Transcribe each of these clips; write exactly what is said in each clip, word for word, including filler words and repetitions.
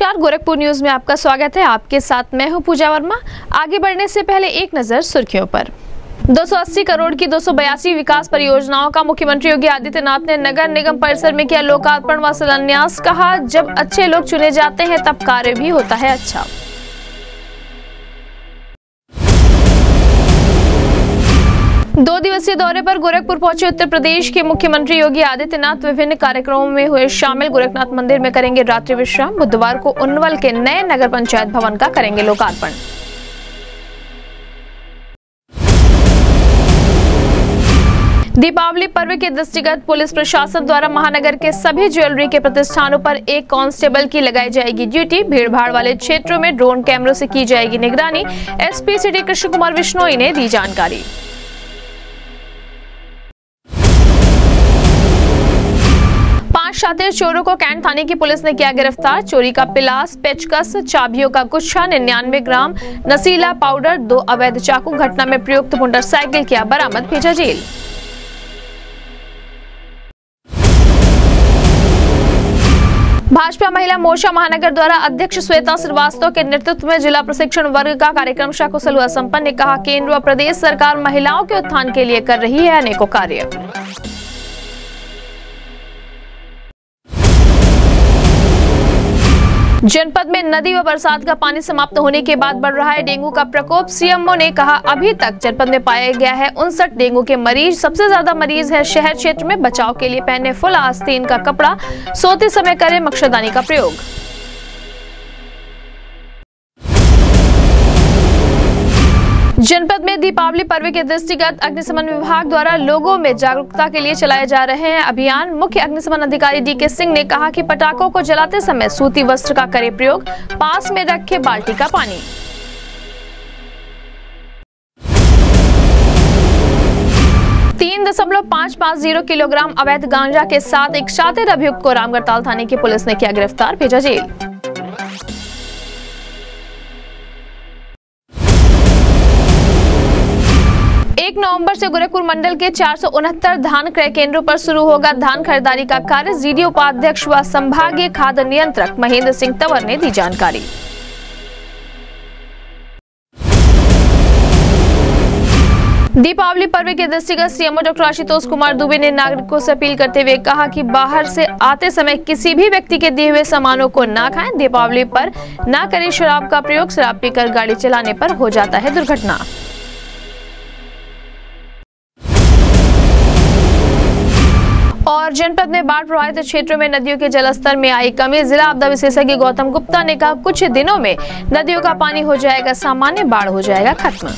नमस्कार, गोरखपुर न्यूज में आपका स्वागत है। आपके साथ मैं हूं पूजा वर्मा। आगे बढ़ने से पहले एक नजर सुर्खियों पर। दो सौ अस्सी करोड़ की दो सौ बयासी विकास परियोजनाओं का मुख्यमंत्री योगी आदित्यनाथ ने नगर निगम परिसर में किया लोकार्पण व शिलान्यास। कहा, जब अच्छे लोग चुने जाते हैं तब कार्य भी होता है अच्छा। दो दिवसीय दौरे पर गोरखपुर पहुंचे उत्तर प्रदेश के मुख्यमंत्री योगी आदित्यनाथ विभिन्न कार्यक्रमों में हुए शामिल। गोरखनाथ मंदिर में करेंगे रात्रि विश्राम। बुधवार को उन्नवल के नए नगर पंचायत भवन का करेंगे लोकार्पण। दीपावली पर्व के दृष्टिगत पुलिस प्रशासन द्वारा महानगर के सभी ज्वेलरी के प्रतिष्ठानों पर एक कांस्टेबल की लगाई जाएगी ड्यूटी। भीड़ भाड़ वाले क्षेत्रों में ड्रोन कैमरों से की जाएगी निगरानी। एसपी सिटी कृष्ण कुमार बिश्नोई ने दी जानकारी। पांच शातिर चोरों को कैंट थाने की पुलिस ने किया गिरफ्तार। चोरी का पिलास, पेचकस, चाबियों का गुच्छा, निन्यानवे ग्राम नशीला पाउडर, दो अवैध चाकू, घटना में प्रयुक्त मोटरसाइकिल किया बरामद, भेजा जेल। भाजपा महिला मोर्चा महानगर द्वारा अध्यक्ष श्वेता श्रीवास्तव के नेतृत्व में जिला प्रशिक्षण वर्ग का कार्यक्रम सकुशल हुआ संपन्न। ने कहा, केंद्र व प्रदेश सरकार महिलाओं के उत्थान के लिए कर रही है अनेकों कार्य। जनपद में नदी व बरसात का पानी समाप्त होने के बाद बढ़ रहा है डेंगू का प्रकोप। सीएमओ ने कहा, अभी तक जनपद में पाया गया है उनसठ डेंगू के मरीज। सबसे ज्यादा मरीज है शहर क्षेत्र में। बचाव के लिए पहने फुल आस्तीन का कपड़ा, सोते समय करें मच्छरदानी का प्रयोग। जनपद में दीपावली पर्व के दृष्टिगत अग्निशमन विभाग द्वारा लोगों में जागरूकता के लिए चलाए जा रहे हैं अभियान। मुख्य अग्निशमन अधिकारी डी के सिंह ने कहा कि पटाखों को जलाते समय सूती वस्त्र का करें प्रयोग, पास में रखे बाल्टी का पानी। तीन दशमलव पाँच पाँच जीरो किलोग्राम अवैध गांजा के साथ एक शातिर अभियुक्त को रामगढ़ताल थाने की पुलिस ने किया गिरफ्तार, भेजा जेल। एक नवंबर से गोरखपुर मंडल के चार सौ उनहत्तर धान क्रय केंद्रों पर शुरू होगा धान खरीदारी का कार्य। जीडी उपाध्यक्ष व संभागीय खाद्य नियंत्रक महेंद्र सिंह तंवर ने दी जानकारी। दीपावली पर्व के दृष्टिगत सीएमओ डॉक्टर आशुतोष कुमार दुबे ने नागरिकों से अपील करते हुए कहा कि बाहर से आते समय किसी भी व्यक्ति के दिए हुए सामानों को ना खाएं। दीपावली पर ना करें शराब का प्रयोग। शराब पीकर गाड़ी चलाने पर हो जाता है दुर्घटना। और जनपद में बाढ़ प्रभावित क्षेत्रों में नदियों के जलस्तर में आई कमी। जिला आपदा विशेषज्ञ गौतम गुप्ता ने कहा, कुछ दिनों में नदियों का पानी हो जाएगा सामान्य, बाढ़ हो जाएगा खत्म।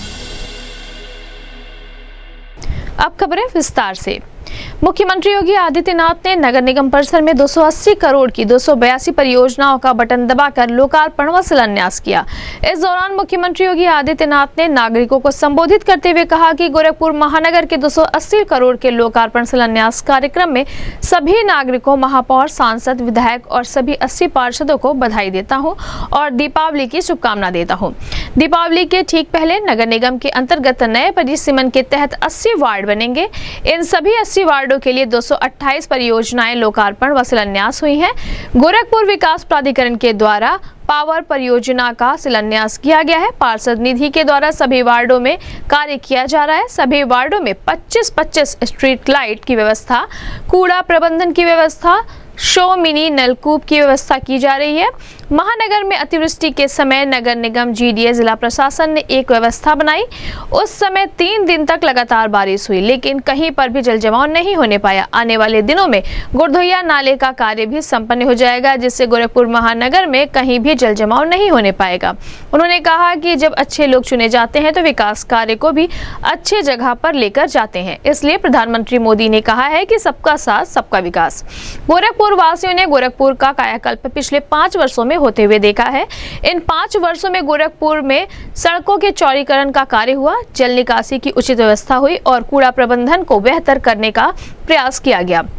अब खबरें विस्तार से। मुख्यमंत्री योगी आदित्यनाथ ने नगर निगम परिसर में दो सौ अस्सी करोड़ की दो सौ बयासी परियोजनाओं का बटन दबाकर लोकार्पण व शिलान्यास किया। इस दौरान मुख्यमंत्री योगी आदित्यनाथ ने नागरिकों को संबोधित करते हुए कहा कि गोरखपुर महानगर के दो सौ अस्सी करोड़ के लोकार्पण शिलान्यास कार्यक्रम में सभी नागरिकों, महापौर, सांसद, विधायक और सभी अस्सी पार्षदों को बधाई देता हूँ और दीपावली की शुभकामना देता हूँ। दीपावली के ठीक पहले नगर निगम के अंतर्गत नए परिसीमन के तहत अस्सी वार्ड बनेंगे। इन सभी अस्सी वार्डों के लिए दो सौ अट्ठाईस परियोजनाएं लोकार्पण व शिलान्यास हुई हैं। गोरखपुर विकास प्राधिकरण के द्वारा पावर परियोजना का शिलान्यास किया गया है। पार्षद निधि के द्वारा सभी वार्डों में कार्य किया जा रहा है। सभी वार्डों में पच्चीस पच्चीस स्ट्रीट लाइट की व्यवस्था, कूड़ा प्रबंधन की व्यवस्था, शो मिनी नलकूप की व्यवस्था की जा रही है। महानगर में अतिवृष्टि के समय नगर निगम, जीडीए, जिला प्रशासन ने एक व्यवस्था बनाई। उस समय तीन दिन तक लगातार बारिश हुई, लेकिन कहीं पर भी जल जमाव नहीं होने पाया। आने वाले दिनों में गुड़धोइया नाले का कार्य भी संपन्न हो जाएगा, जिससे गोरखपुर महानगर में कहीं भी जल जमाव नहीं होने पाएगा। उन्होंने कहा कि जब अच्छे लोग चुने जाते हैं तो विकास कार्य को भी अच्छे जगह पर लेकर जाते हैं। इसलिए प्रधानमंत्री मोदी ने कहा है कि सबका साथ सबका विकास। गोरखपुर वासियों ने गोरखपुर का कायाकल्प पिछले पांच वर्षों में होते हुए देखा है। इन पांच वर्षों में गोरखपुर में सड़कों के चौड़ीकरण का कार्य हुआ, जल निकासी की उचित व्यवस्था हुई और कूड़ा प्रबंधन को बेहतर करने का प्रयास किया गया।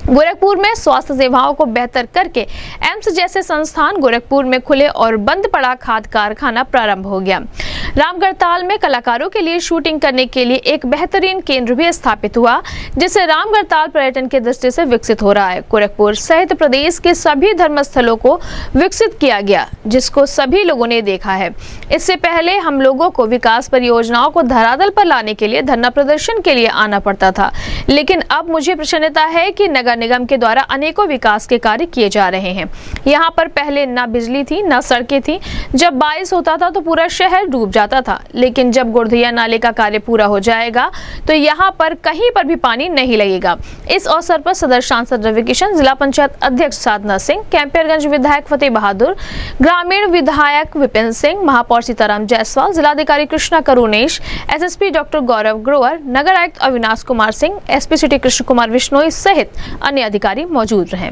गोरखपुर में स्वास्थ्य सेवाओं को बेहतर करके एम्स जैसे संस्थान गोरखपुर में खुले और बंद पड़ा खाद कारखाना प्रारंभ हो गया। रामगढ़ताल में कलाकारों के लिए शूटिंग करने के लिए एक बेहतरीन केंद्र भी स्थापित हुआ, जिससे रामगढ़ताल पर्यटन की दृष्टि से विकसित हो रहा है। गोरखपुर सहित प्रदेश के सभी धर्मस्थलों को विकसित किया गया, जिसको सभी लोगों ने देखा है। इससे पहले हम लोगों को विकास परियोजनाओं को धरातल पर लाने के लिए धरना प्रदर्शन के लिए आना पड़ता था, लेकिन अब मुझे प्रसन्नता है कि नगर निगम के द्वारा अनेकों विकास के कार्य किए जा रहे हैं। यहाँ पर पहले न बिजली थी, न सड़कें थी। जब बारिश होता था तो पूरा शहर डूब जाता था, लेकिन जब गुड़धिया नाले का कार्य पूरा हो जाएगा तो यहाँ पर कहीं पर भी पानी नहीं लगेगा। इस अवसर पर सदर सांसद रवि किशन, जिला पंचायत अध्यक्ष साधना सिंह, कैंपियरगंज विधायक फतेह बहादुर, ग्रामीण विधायक विपिन सिंह, महापौर सीताराम जायसवाल, जिलाधिकारी कृष्णा करुणेश, एसएसपी डॉक्टर गौरव ग्रोवर, नगर आयुक्त अविनाश कुमार सिंह, एसपी सिटी कृष्ण कुमार विश्नोई सहित अन्य अधिकारी मौजूद रहे।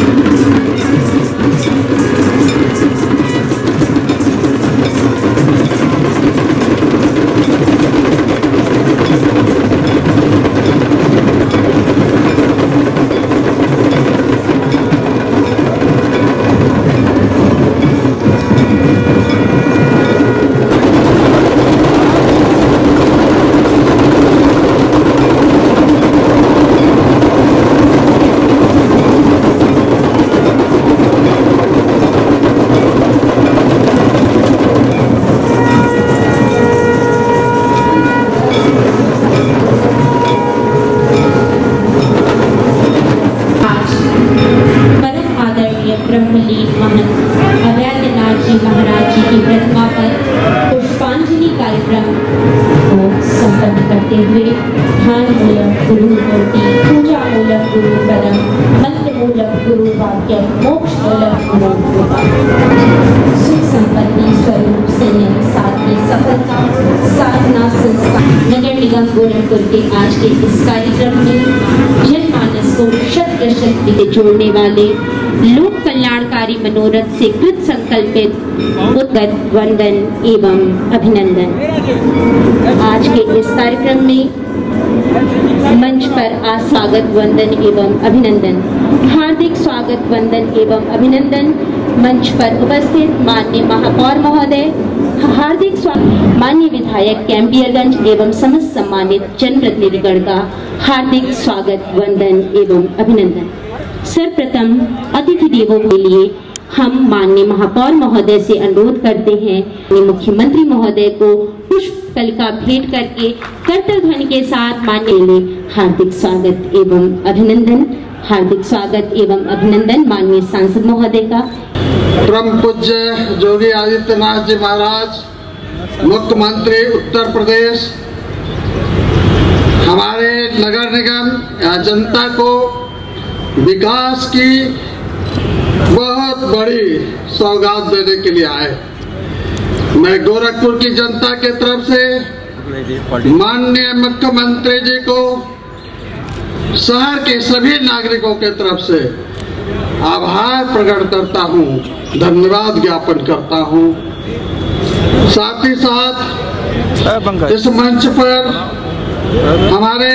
महाराज जी की प्रतिमा पर पुष्पांजलि कार्यक्रम को संपन्न करते हुए ध्यान मूलक गुरु मूर्ति, पूजा मूलक गुरु पदम, मंत्र मूलक गुरु वाक्य, मोक्ष मूलक गुरु कृपा, सुख संपत्ति स्वरूप संयम साधने सफलता साधना संस्कार। नगर निगम गोरखपुर के आज के इस कार्यक्रम में जनमानस को शत शत से जोड़ने वाले लोक कल्याणकारी मनोरथ से कृत संकल्पित उद्गत वंदन एवं अभिनंदन। आज के इस कार्यक्रम में मंच पर आ स्वागत वंदन एवं अभिनंदन, हार्दिक स्वागत वंदन एवं अभिनंदन। मंच पर उपस्थित माननीय महापौर महोदय, हार्दिक स्वागत। माननीय विधायक कैंपियरगंज एवं समस्त सम्मानित जनप्रतिनिधिगण का हार्दिक स्वागत वंदन एवं अभिनंदन। सर्वप्रथम अतिथि देवों के लिए हम माननीय महापौर महोदय से अनुरोध करते हैं, मुख्यमंत्री महोदय को पुष्प कलिका भेंट करके करतल ध्वनि के साथ माननीय लिए हार्दिक स्वागत एवं अभिनंदन। हार्दिक स्वागत एवं अभिनंदन माननीय सांसद महोदय का। परम पूज्य योगी आदित्यनाथ जी महाराज, मुख्यमंत्री उत्तर प्रदेश, हमारे नगर निगम जनता को विकास की बहुत बड़ी सौगात देने के लिए आए। मैं गोरखपुर की जनता के तरफ से माननीय मुख्यमंत्री जी को, शहर के सभी नागरिकों के तरफ से आभार प्रकट करता हूँ, धन्यवाद ज्ञापन करता हूँ। साथ ही साथ इस मंच पर हमारे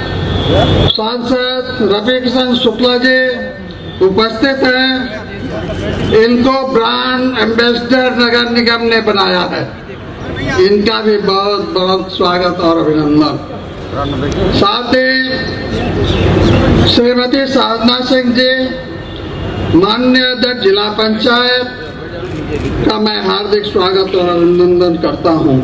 सांसद रवि किशन शुक्ला जी उपस्थित हैं। इनको ब्रांड एम्बेसडर नगर निगम ने बनाया है, इनका भी बहुत बहुत स्वागत और अभिनंदन। साथ ही श्रीमती साधना सिंह जी, माननीय अध्यक्ष जिला पंचायत का मैं हार्दिक स्वागत और अभिनंदन करता हूं।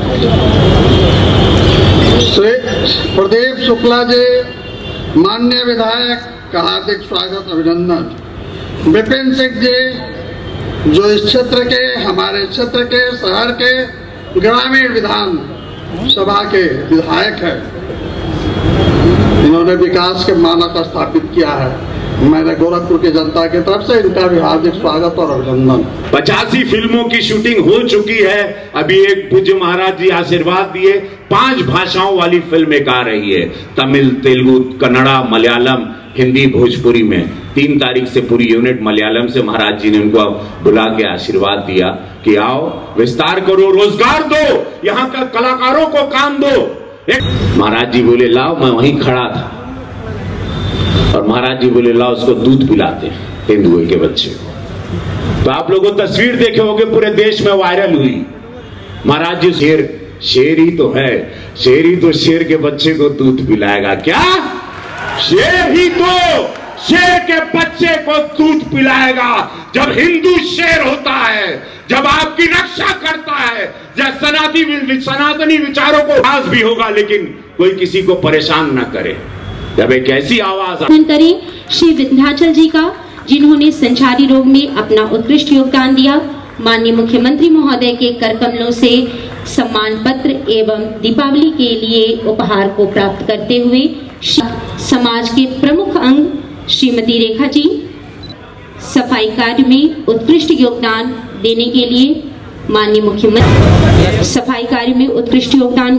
श्री प्रदीप शुक्ला जी, माननीय विधायक का हार्दिक स्वागत अभिनंदन। विपिन सिंह जी, जो इस क्षेत्र के, हमारे क्षेत्र के, शहर के ग्रामीण विधान सभा के विधायक हैं, इन्होंने विकास के मानक स्थापित किया है। मैंने गोरखपुर की जनता की तरफ से इनका भी हार्दिक स्वागत और अभिनंदन। पचासी फिल्मों की शूटिंग हो चुकी है। अभी एक पूज्य महाराज जी आशीर्वाद दिए, पांच भाषाओं वाली फिल्म एक आ रही है, तमिल, तेलुगु, कन्नड़ा, मलयालम, हिंदी, भोजपुरी में। तीन तारीख से पूरी यूनिट मलयालम से महाराज जी ने उनको बुला के आशीर्वाद दिया कि आओ, विस्तार करो, रोजगार दो, यहाँ का कलाकारों को काम दो। एक महाराज जी बोले लाओ, मैं वहीं खड़ा था। और महाराज जी बोले ला उसको दूध पिलाते तेंदुए के बच्चे को। तो आप लोगों तस्वीर देखे होंगे पूरे देश में वायरल हुई। महाराज जी शेर शेर ही तो है, शेर ही तो शेर के बच्चे को दूध पिलाएगा क्या? शेर ही तो शेर के बच्चे को दूध पिलाएगा। जब हिंदू शेर होता है, जब आपकी रक्षा करता है, जब सनातनी सनातनी विचारों को विकास भी होगा लेकिन कोई किसी को परेशान न करे। जब एक ऐसी आवाज करें श्री विंध्याचल जी का, जिन्होंने संचारी रोग में अपना उत्कृष्ट योगदान दिया। माननीय मुख्यमंत्री महोदय के कर कमलों से सम्मान पत्र एवं दीपावली के लिए उपहार को प्राप्त करते हुए समाज के प्रमुख अंग श्रीमती रेखा जी सफाई कार्य में उत्कृष्ट योगदान देने के लिए माननीय मुख्यमंत्री सफाई कार्य में उत्कृष्ट योगदान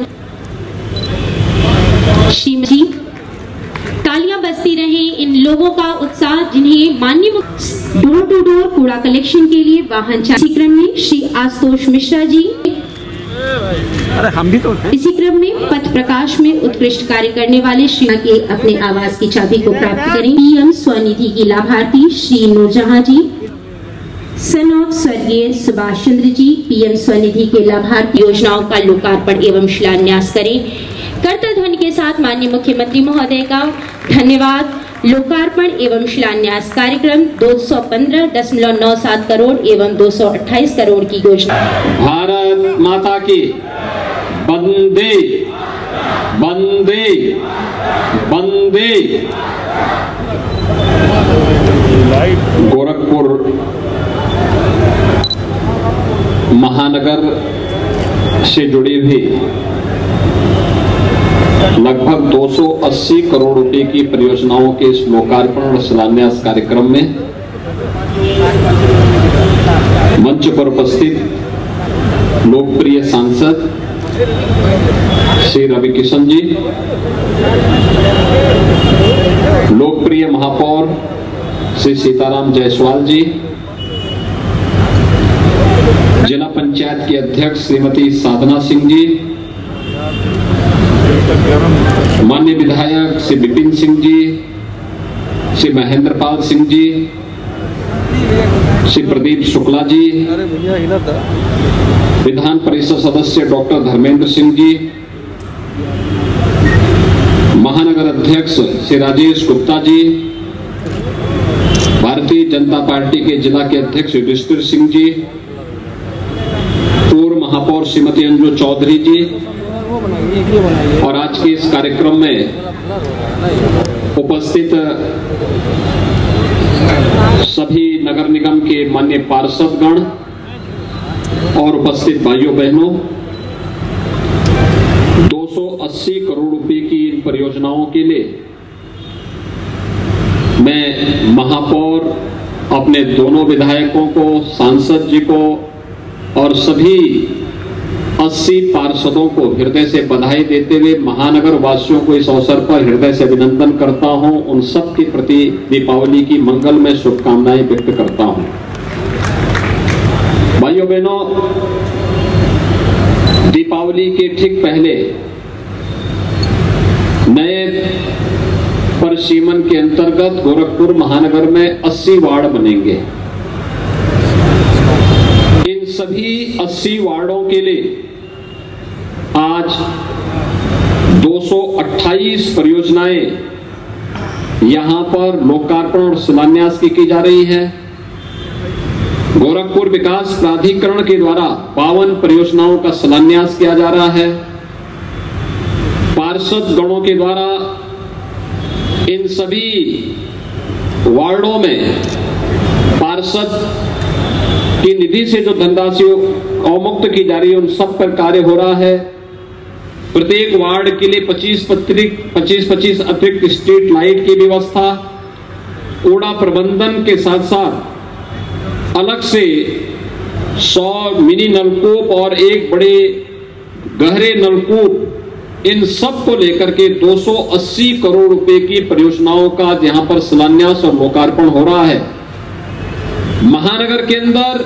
श्रीमती तालियां बजती रहे इन लोगों का उत्साह, जिन्हें माननीय डोर टू डोर कूड़ा कलेक्शन के लिए वाहन इसी क्रम में श्री आशुतोष मिश्रा जी, अरे हम भी तो इसी क्रम में पथ प्रकाश में उत्कृष्ट कार्य करने वाले श्री के अपने आवास की चाबी को प्राप्त करें। पीएम स्वनिधि की लाभार्थी श्री नूरजहां जी, सन ऑफ स्वर्गीय सुभाष चंद्र जी, पीएम स्वनिधि के लाभार्थी योजनाओं का लोकार्पण एवं शिलान्यास करें। करतल ध्वनि के साथ माननीय मुख्यमंत्री महोदय का धन्यवाद। लोकार्पण एवं शिलान्यास कार्यक्रम दो सौ पंद्रह दशमलव नौ सात करोड़ एवं दो सौ अट्ठाईस करोड़ की योजना। भारत माता की वंदे वंदे वंदे। गोरखपुर महानगर से जुड़ी हुई लगभग दो सौ अस्सी करोड़ रुपए की परियोजनाओं के इस लोकार्पण और शिलान्यास कार्यक्रम में मंच पर उपस्थित लोकप्रिय सांसद श्री रवि किशन जी, लोकप्रिय महापौर श्री सीताराम जायसवाल जी, जिला पंचायत की अध्यक्ष श्रीमती साधना सिंह जी, माननीय विधायक श्री विपिन सिंह जी, श्री महेंद्र पाल सिंह जी, श्री प्रदीप शुक्ला जी, विधान परिषद सदस्य डॉक्टर धर्मेंद्र सिंह जी, महानगर अध्यक्ष श्री राजेश गुप्ता जी, भारतीय जनता पार्टी के जिला के अध्यक्ष युधिष्ठिर सिंह जी, पूर्व महापौर श्रीमती अंजू चौधरी जी, और आज के इस कार्यक्रम में उपस्थित सभी नगर निगम के माननीय पार्षदगण और उपस्थित भाइयों बहनों, दो सौ अस्सी करोड़ रुपए की इन परियोजनाओं के लिए मैं महापौर, अपने दोनों विधायकों को, सांसद जी को और सभी अस्सी पार्षदों को हृदय से बधाई देते हुए महानगर वासियों को इस अवसर पर हृदय से अभिनंदन करता हूं। उन सब के प्रति दीपावली की मंगलमय शुभकामनाएं व्यक्त करता हूं। भाइयों बहनों, दीपावली के ठीक पहले नए परिसीमन के अंतर्गत गोरखपुर महानगर में अस्सी वार्ड बनेंगे। इन सभी अस्सी वार्डों के लिए आज दो सौ अट्ठाईस परियोजनाएं यहां पर लोकार्पण और शिलान्यास की, की जा रही है। गोरखपुर विकास प्राधिकरण के द्वारा बावन परियोजनाओं का शिलान्यास किया जा रहा है। पार्षद गणों के द्वारा इन सभी वार्डों में पार्षद की निधि से जो धनराशि अवमुक्त की जा रही है, उन सब पर कार्य हो रहा है। प्रत्येक वार्ड के लिए पच्चीस पच्चीस पच्चीस अतिरिक्त स्ट्रीट लाइट की व्यवस्था, कूड़ा प्रबंधन के साथ साथ अलग से सौ मिनी नलकूप और एक बड़े गहरे नलकूप, इन सब को लेकर के दो सौ अस्सी करोड़ रुपए की परियोजनाओं का यहां पर शिलान्यास और लोकार्पण हो रहा है। महानगर के अंदर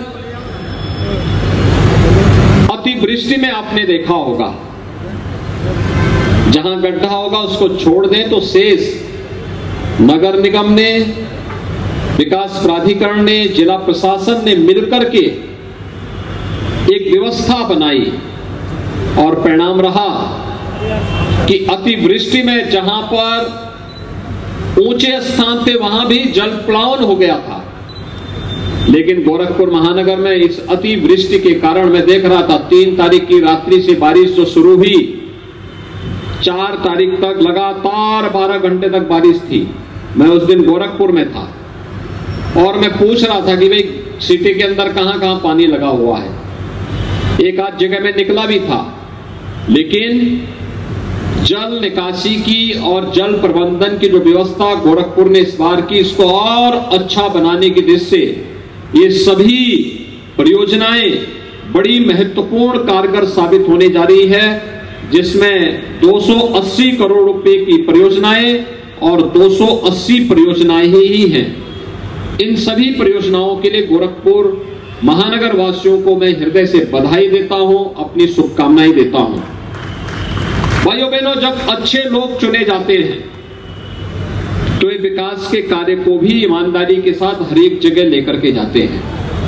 अतिवृष्टि में आपने देखा होगा, जहां गड्ढा होगा उसको छोड़ दें तो शेष नगर निगम ने, विकास प्राधिकरण ने, जिला प्रशासन ने मिलकर के एक व्यवस्था बनाई और परिणाम रहा कि अतिवृष्टि में जहां पर ऊंचे स्थान थे वहां भी जल प्लावन हो गया था। लेकिन गोरखपुर महानगर में इस अतिवृष्टि के कारण मैं देख रहा था, तीन तारीख की रात्रि से बारिश जो शुरू हुई, चार तारीख तक लगातार बारह घंटे तक बारिश थी। मैं उस दिन गोरखपुर में था और मैं पूछ रहा था कि भाई सिटी के अंदर कहां कहां पानी लगा हुआ है। एक आध जगह में निकला भी था, लेकिन जल निकासी की और जल प्रबंधन की जो व्यवस्था गोरखपुर ने इस बार की, इसको और अच्छा बनाने की दृष्टि से ये सभी परियोजनाएं बड़ी महत्वपूर्ण कारगर साबित होने जा रही है, जिसमें दो सौ अस्सी करोड़ रुपए की परियोजनाएं और दो सौ अस्सी परियोजनाएं ही हैं। इन सभी परियोजनाओं के लिए गोरखपुर महानगर वासियों को मैं हृदय से बधाई देता हूं, अपनी शुभकामनाएं देता हूं। भाइयों बहनों, जब अच्छे लोग चुने जाते हैं तो ये विकास के कार्य को भी ईमानदारी के साथ हर एक जगह लेकर के जाते हैं।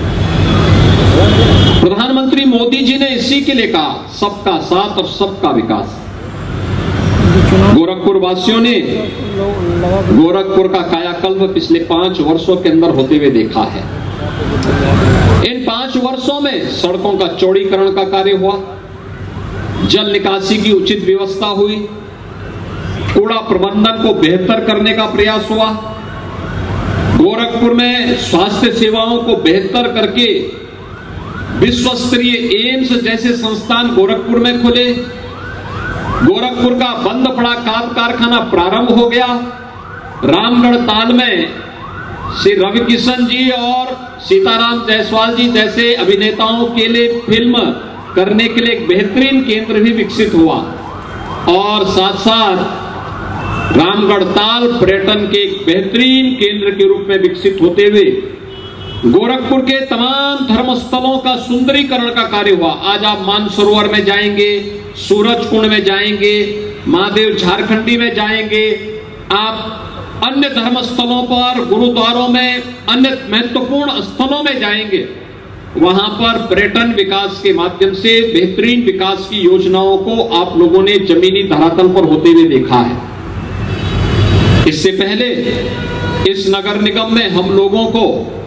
प्रधानमंत्री मोदी जी ने इसी के लिए कहा, सबका साथ और सबका विकास। गोरखपुर वासियों ने गोरखपुर का कायाकल्प पिछले पांच वर्षों के अंदर होते हुए देखा है। इन पांच वर्षों में सड़कों का चौड़ीकरण का कार्य हुआ, जल निकासी की उचित व्यवस्था हुई, कूड़ा प्रबंधन को बेहतर करने का प्रयास हुआ, गोरखपुर में स्वास्थ्य सेवाओं को बेहतर करके विश्व स्तरीय एम्स जैसे संस्थान गोरखपुर में खुले, गोरखपुर का बंद पड़ा खाद कारखाना प्रारंभ हो गया, रामगढ़ ताल में श्री रवि किशन जी और सीताराम जायसवाल जी जैसे अभिनेताओं के लिए फिल्म करने के लिए एक बेहतरीन केंद्र भी विकसित हुआ, और साथ साथ रामगढ़ ताल पर्यटन के एक बेहतरीन केंद्र के रूप में विकसित होते हुए गोरखपुर के तमाम धर्मस्थलों का सुंदरीकरण का कार्य हुआ। आज आप मानसरोवर में जाएंगे, सूरज कुंड में जाएंगे, महादेव झारखंडी में जाएंगे, आप अन्य धर्मस्थलों पर, गुरुद्वारों में, अन्य महत्वपूर्ण स्थलों में जाएंगे, वहां पर पर्यटन विकास के माध्यम से बेहतरीन विकास की योजनाओं को आप लोगों ने जमीनी धरातल पर होते हुए देखा है। इससे पहले इस नगर निगम में हम लोगों को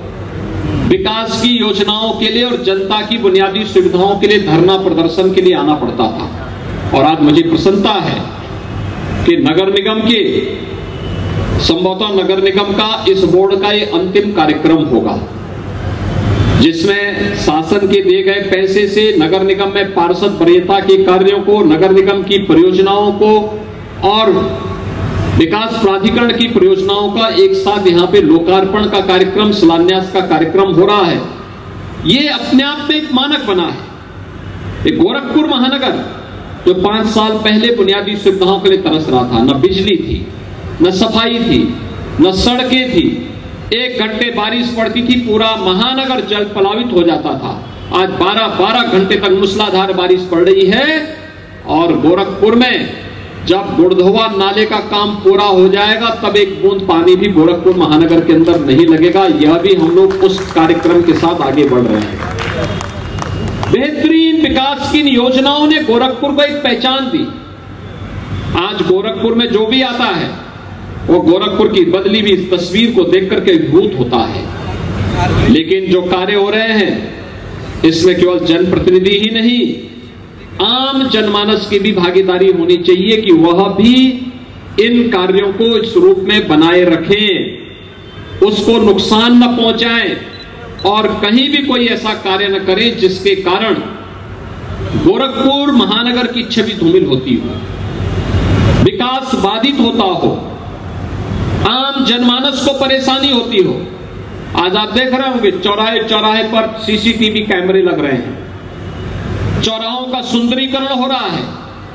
विकास की योजनाओं के लिए और जनता की बुनियादी सुविधाओं के लिए धरना प्रदर्शन के लिए आना पड़ता था, और आज मुझे प्रसन्नता है कि नगर निगम के संभवतः नगर निगम का इस बोर्ड का ये अंतिम कार्यक्रम होगा, जिसमें शासन के दिए गए पैसे से नगर निगम में पार्षद वरीयता के कार्यों को, नगर निगम की परियोजनाओं को और विकास प्राधिकरण की परियोजनाओं का एक साथ यहाँ पे लोकार्पण का कार्यक्रम, शिलान्यास का कार्यक्रम हो रहा है। ये अपने आप में एक मानक बना है। एक गोरखपुर महानगर जो पांच साल पहले बुनियादी सुविधाओं के लिए तरस रहा था, न बिजली थी, न सफाई थी, न सड़कें थी, एक घंटे बारिश पड़ती थी पूरा महानगर जल प्लावित हो जाता था। आज बारह बारह घंटे तक मूसलाधार बारिश पड़ रही है, और गोरखपुर में जब गुड़धोवा नाले का काम पूरा हो जाएगा तब एक बूंद पानी भी गोरखपुर महानगर के अंदर नहीं लगेगा। यह भी हम लोग उस कार्यक्रम के साथ आगे बढ़ रहे हैं। बेहतरीन विकास की योजनाओं ने गोरखपुर को एक पहचान दी। आज गोरखपुर में जो भी आता है वो गोरखपुर की बदली भी इस तस्वीर को देख करके विभूत होता है। लेकिन जो कार्य हो रहे हैं इसमें केवल जनप्रतिनिधि ही नहीं, आम जनमानस की भी भागीदारी होनी चाहिए कि वह भी इन कार्यों को इस रूप में बनाए रखें, उसको नुकसान न पहुंचाएं और कहीं भी कोई ऐसा कार्य न करें जिसके कारण गोरखपुर महानगर की छवि धूमिल होती हो, विकास बाधित होता हो, आम जनमानस को परेशानी होती हो। आज आप देख रहे होंगे चौराहे चौराहे पर सीसीटीवी कैमरे लग रहे हैं, चौराहों का सुंदरीकरण हो रहा है।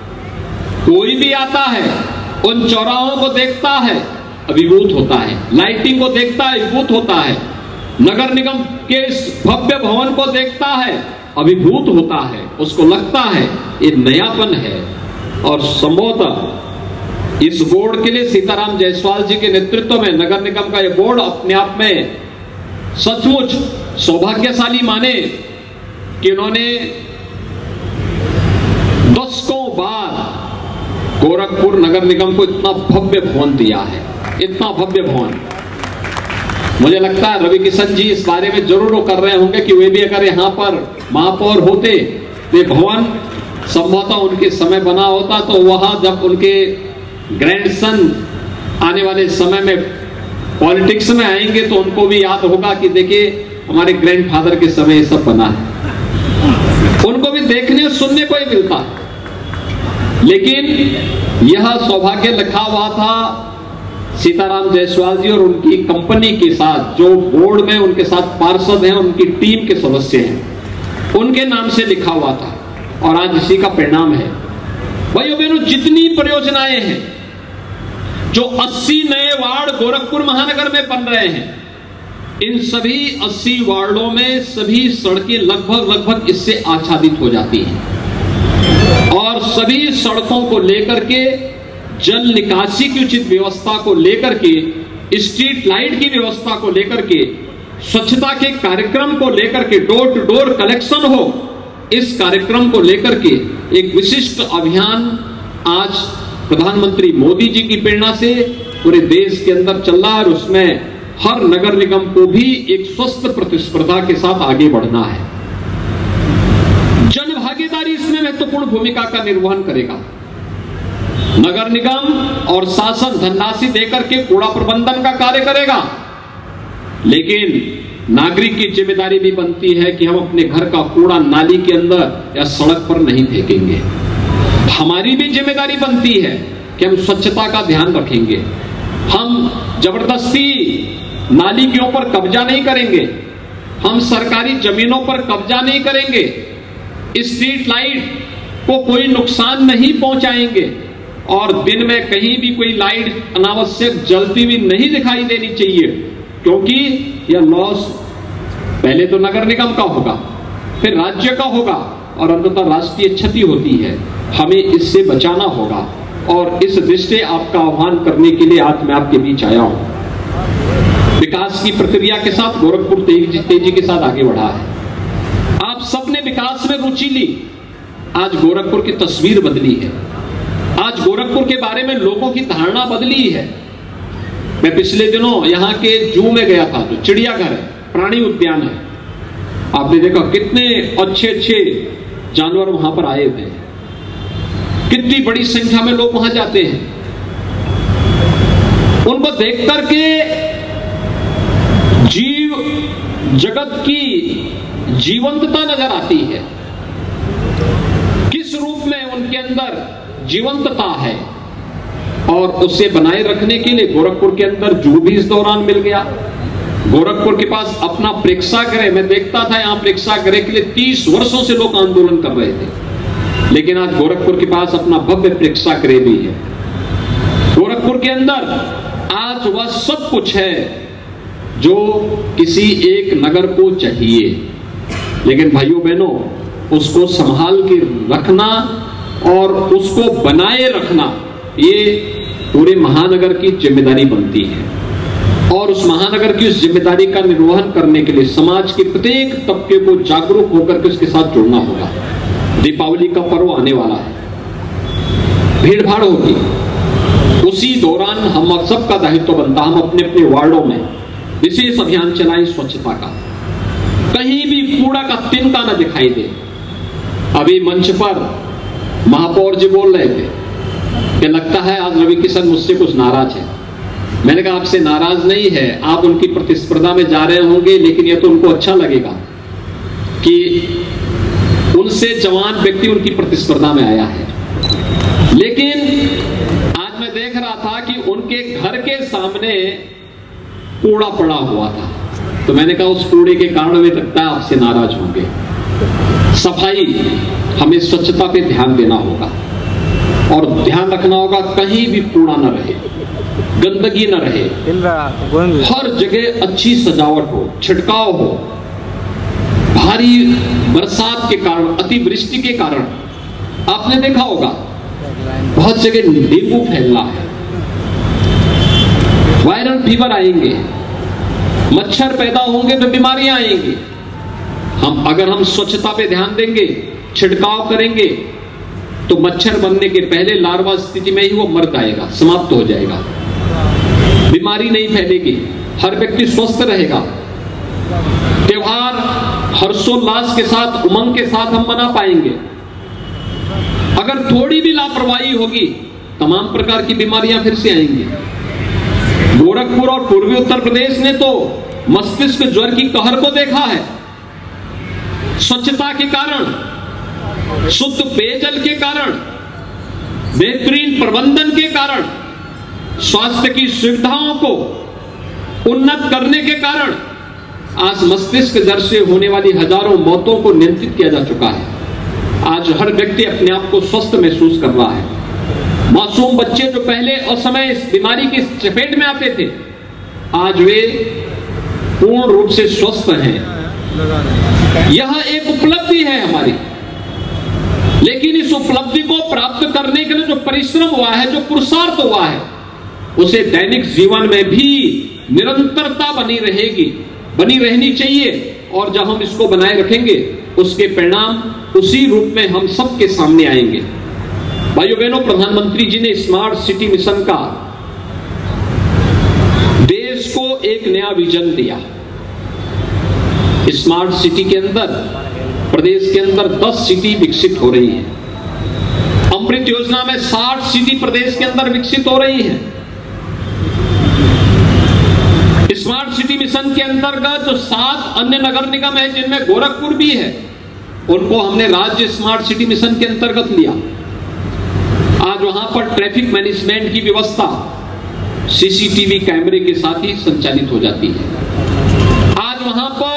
कोई भी आता है उन चौराहों को देखता है, अभिभूत होता है, लाइटिंग को देखता है, अभिभूत होता है, नगर निगम के इस भव्य भवन को देखता है, अभिभूत होता है, उसको लगता है ये नयापन है। और संभवतः इस बोर्ड के लिए सीताराम जायसवाल जी के नेतृत्व में नगर निगम का यह बोर्ड अपने आप में सचमुच सौभाग्यशाली माने कि उन्होंने दशकों बाद गोरखपुर नगर निगम को इतना भव्य भवन दिया है, इतना भव्य भवन। मुझे लगता है रवि किशन जी इस बारे में जरूर वो कर रहे होंगे कि वे भी अगर यहाँ पर महापौर होते तो भवन संभवतः उनके समय बना होता, तो वहां जब उनके ग्रैंडसन आने वाले समय में पॉलिटिक्स में आएंगे तो उनको भी याद होगा कि देखिए हमारे ग्रैंडफादर के समय ये सब बना है। उनको भी देखने और सुनने को ही मिलता है। लेकिन यह सौभाग्य लिखा हुआ था सीताराम जायसवाल जी और उनकी कंपनी के साथ, जो बोर्ड में उनके साथ पार्षद हैं, उनकी टीम के सदस्य हैं, उनके नाम से लिखा हुआ था और आज इसी का परिणाम है। भाइयों बहनों, जितनी परियोजनाएं हैं, जो अस्सी नए वार्ड गोरखपुर महानगर में बन रहे हैं, इन सभी अस्सी वार्डों में सभी सड़कें लगभग लगभग इससे आच्छादित हो जाती हैं और सभी सड़कों को लेकर के, जल निकासी की उचित व्यवस्था को लेकर के, स्ट्रीट लाइट की व्यवस्था को लेकर के, स्वच्छता के कार्यक्रम को लेकर के, डोर टू डोर कलेक्शन हो, इस कार्यक्रम को लेकर के एक विशिष्ट अभियान आज प्रधानमंत्री मोदी जी की प्रेरणा से पूरे देश के अंदर चल रहा है और उसमें हर नगर निगम को भी एक स्वस्थ प्रतिस्पर्धा के साथ आगे बढ़ना है। जन भागीदारी इसमें महत्वपूर्ण भूमिका का निर्वहन करेगा। नगर निगम और शासन धनराशि देकर के कूड़ा प्रबंधन का कार्य करेगा, लेकिन नागरिक की जिम्मेदारी भी बनती है कि हम अपने घर का कूड़ा नाली के अंदर या सड़क पर नहीं फेंकेंगे। हमारी भी जिम्मेदारी बनती है कि हम स्वच्छता का ध्यान रखेंगे। हम जबरदस्ती नाली के ऊपर कब्जा नहीं करेंगे, हम सरकारी जमीनों पर कब्जा नहीं करेंगे, स्ट्रीट लाइट को कोई नुकसान नहीं पहुंचाएंगे और दिन में कहीं भी कोई लाइट अनावश्यक जलती हुई नहीं दिखाई देनी चाहिए, क्योंकि यह लॉस पहले तो नगर निगम का होगा, फिर राज्य का होगा और अंततः राष्ट्रीय क्षति होती है। हमें इससे बचाना होगा और इस दृष्टि आपका आह्वान करने के लिए आज मैं आपके बीच आया हूं। विकास की प्रक्रिया के साथ गोरखपुर तेजी, तेजी के साथ आगे बढ़ा है। आप सबने विकास में रुचि ली, आज गोरखपुर की तस्वीर बदली है, आज गोरखपुर के बारे में लोगों की धारणा बदली है। मैं पिछले दिनों यहाँ के जू में गया था, जो चिड़ियाघर है, प्राणी उद्यान है, आपने देखा कितने अच्छे अच्छे जानवर वहां पर आए थे, कितनी बड़ी संख्या में लोग वहां जाते हैं। उनको देख करके जीव जगत की जीवंतता नजर आती है, किस रूप में उनके अंदर जीवंतता है, और उसे बनाए रखने के लिए गोरखपुर के अंदर जू भी इस दौरान मिल गया। गोरखपुर के पास अपना प्रेक्षागृह, मैं देखता था यहाँ प्रेक्षागृह के लिए तीस वर्षों से लोग आंदोलन कर रहे थे, लेकिन आज गोरखपुर के पास अपना भव्य प्रेक्षागृह भी है। गोरखपुर के अंदर आज वह सब कुछ है जो किसी एक नगर को चाहिए, लेकिन भाइयों बहनों, उसको संभाल के रखना और उसको बनाए रखना, ये पूरे महानगर की जिम्मेदारी बनती है। और उस महानगर की उस जिम्मेदारी का निर्वहन करने के लिए समाज के प्रत्येक तबके को जागरूक होकर के उसके साथ जुड़ना होगा। दीपावली का पर्व आने वाला है, भीड़ भाड़ होगी, उसी दौरान हम सबका दायित्व बनता, हम अपने अपने वार्डों में विशेष अभियान चलाएं स्वच्छता का, कहीं भी कूड़ा का तिनका न दिखाई दे। अभी मंच पर महापौर जी बोल रहे थे कि लगता है आज रवि किशन मुझसे कुछ नाराज है। मैंने कहा आपसे नाराज नहीं है, आप उनकी प्रतिस्पर्धा में जा रहे होंगे, लेकिन यह तो उनको अच्छा लगेगा कि उनसे जवान व्यक्ति उनकी प्रतिस्पर्धा में आया है। लेकिन आज मैं देख रहा था कि उनके घर के सामने कूड़ा पड़ा हुआ था, तो मैंने कहा उस कूड़े के कारण में लगता है आपसे नाराज होंगे। सफाई, हमें स्वच्छता पे ध्यान देना होगा और ध्यान रखना होगा कहीं भी कूड़ा न रहे, गंदगी न रहे, हर जगह अच्छी सजावट हो, छिड़काव हो। भारी बरसात के कारण, अतिवृष्टि के कारण आपने देखा होगा बहुत जगह डेंगू फैल रहा है, वायरल फीवर आएंगे, मच्छर पैदा होंगे तो बीमारियां आएंगी। हम अगर हम स्वच्छता पे ध्यान देंगे, छिड़काव करेंगे, तो मच्छर बनने के पहले लार्वा स्थिति में ही वो मर जाएगा, समाप्त हो जाएगा, बीमारी नहीं फैलेगी, हर व्यक्ति स्वस्थ रहेगा। त्योहार हर्षोल्लास के साथ, उमंग के साथ हम मना पाएंगे। अगर थोड़ी भी लापरवाही होगी, तमाम प्रकार की बीमारियां फिर से आएंगी। गोरखपुर और पूर्वी उत्तर प्रदेश ने तो मस्तिष्क ज्वर की कहर को देखा है। स्वच्छता के कारण, शुद्ध पेयजल के कारण, बेहतरीन प्रबंधन के कारण, स्वास्थ्य की सुविधाओं को उन्नत करने के कारण आज मस्तिष्क ज्वर से होने वाली हजारों मौतों को नियंत्रित किया जा चुका है। आज हर व्यक्ति अपने आप को स्वस्थ महसूस कर रहा है। मासूम बच्चे जो पहले असमय इस बीमारी की चपेट में आते थे, आज वे पूर्ण रूप से स्वस्थ हैं। यह एक उपलब्धि है हमारी, लेकिन इस उपलब्धि को प्राप्त करने के लिए जो परिश्रम हुआ है, जो पुरुषार्थ हुआ है, उसे दैनिक जीवन में भी निरंतरता बनी रहेगी, बनी रहनी चाहिए। और जब हम इसको बनाए रखेंगे, उसके परिणाम उसी रूप में हम सबके सामने आएंगे। भाइयों बहनों, प्रधानमंत्री जी ने स्मार्ट सिटी मिशन का देश को एक नया विजन दिया। स्मार्ट सिटी के अंदर, प्रदेश के अंदर दस सिटी विकसित हो रही हैं। अमृत योजना में साठ सिटी प्रदेश के अंदर विकसित हो रही हैं। स्मार्ट सिटी मिशन के अंतर्गत जो सात अन्य नगर निगम है, जिनमें गोरखपुर भी है, उनको हमने राज्य स्मार्ट सिटी मिशन के अंतर्गत लिया। आज वहां पर ट्रैफिक मैनेजमेंट की व्यवस्था सीसीटीवी कैमरे के साथ ही संचालित हो जाती है। आज वहां पर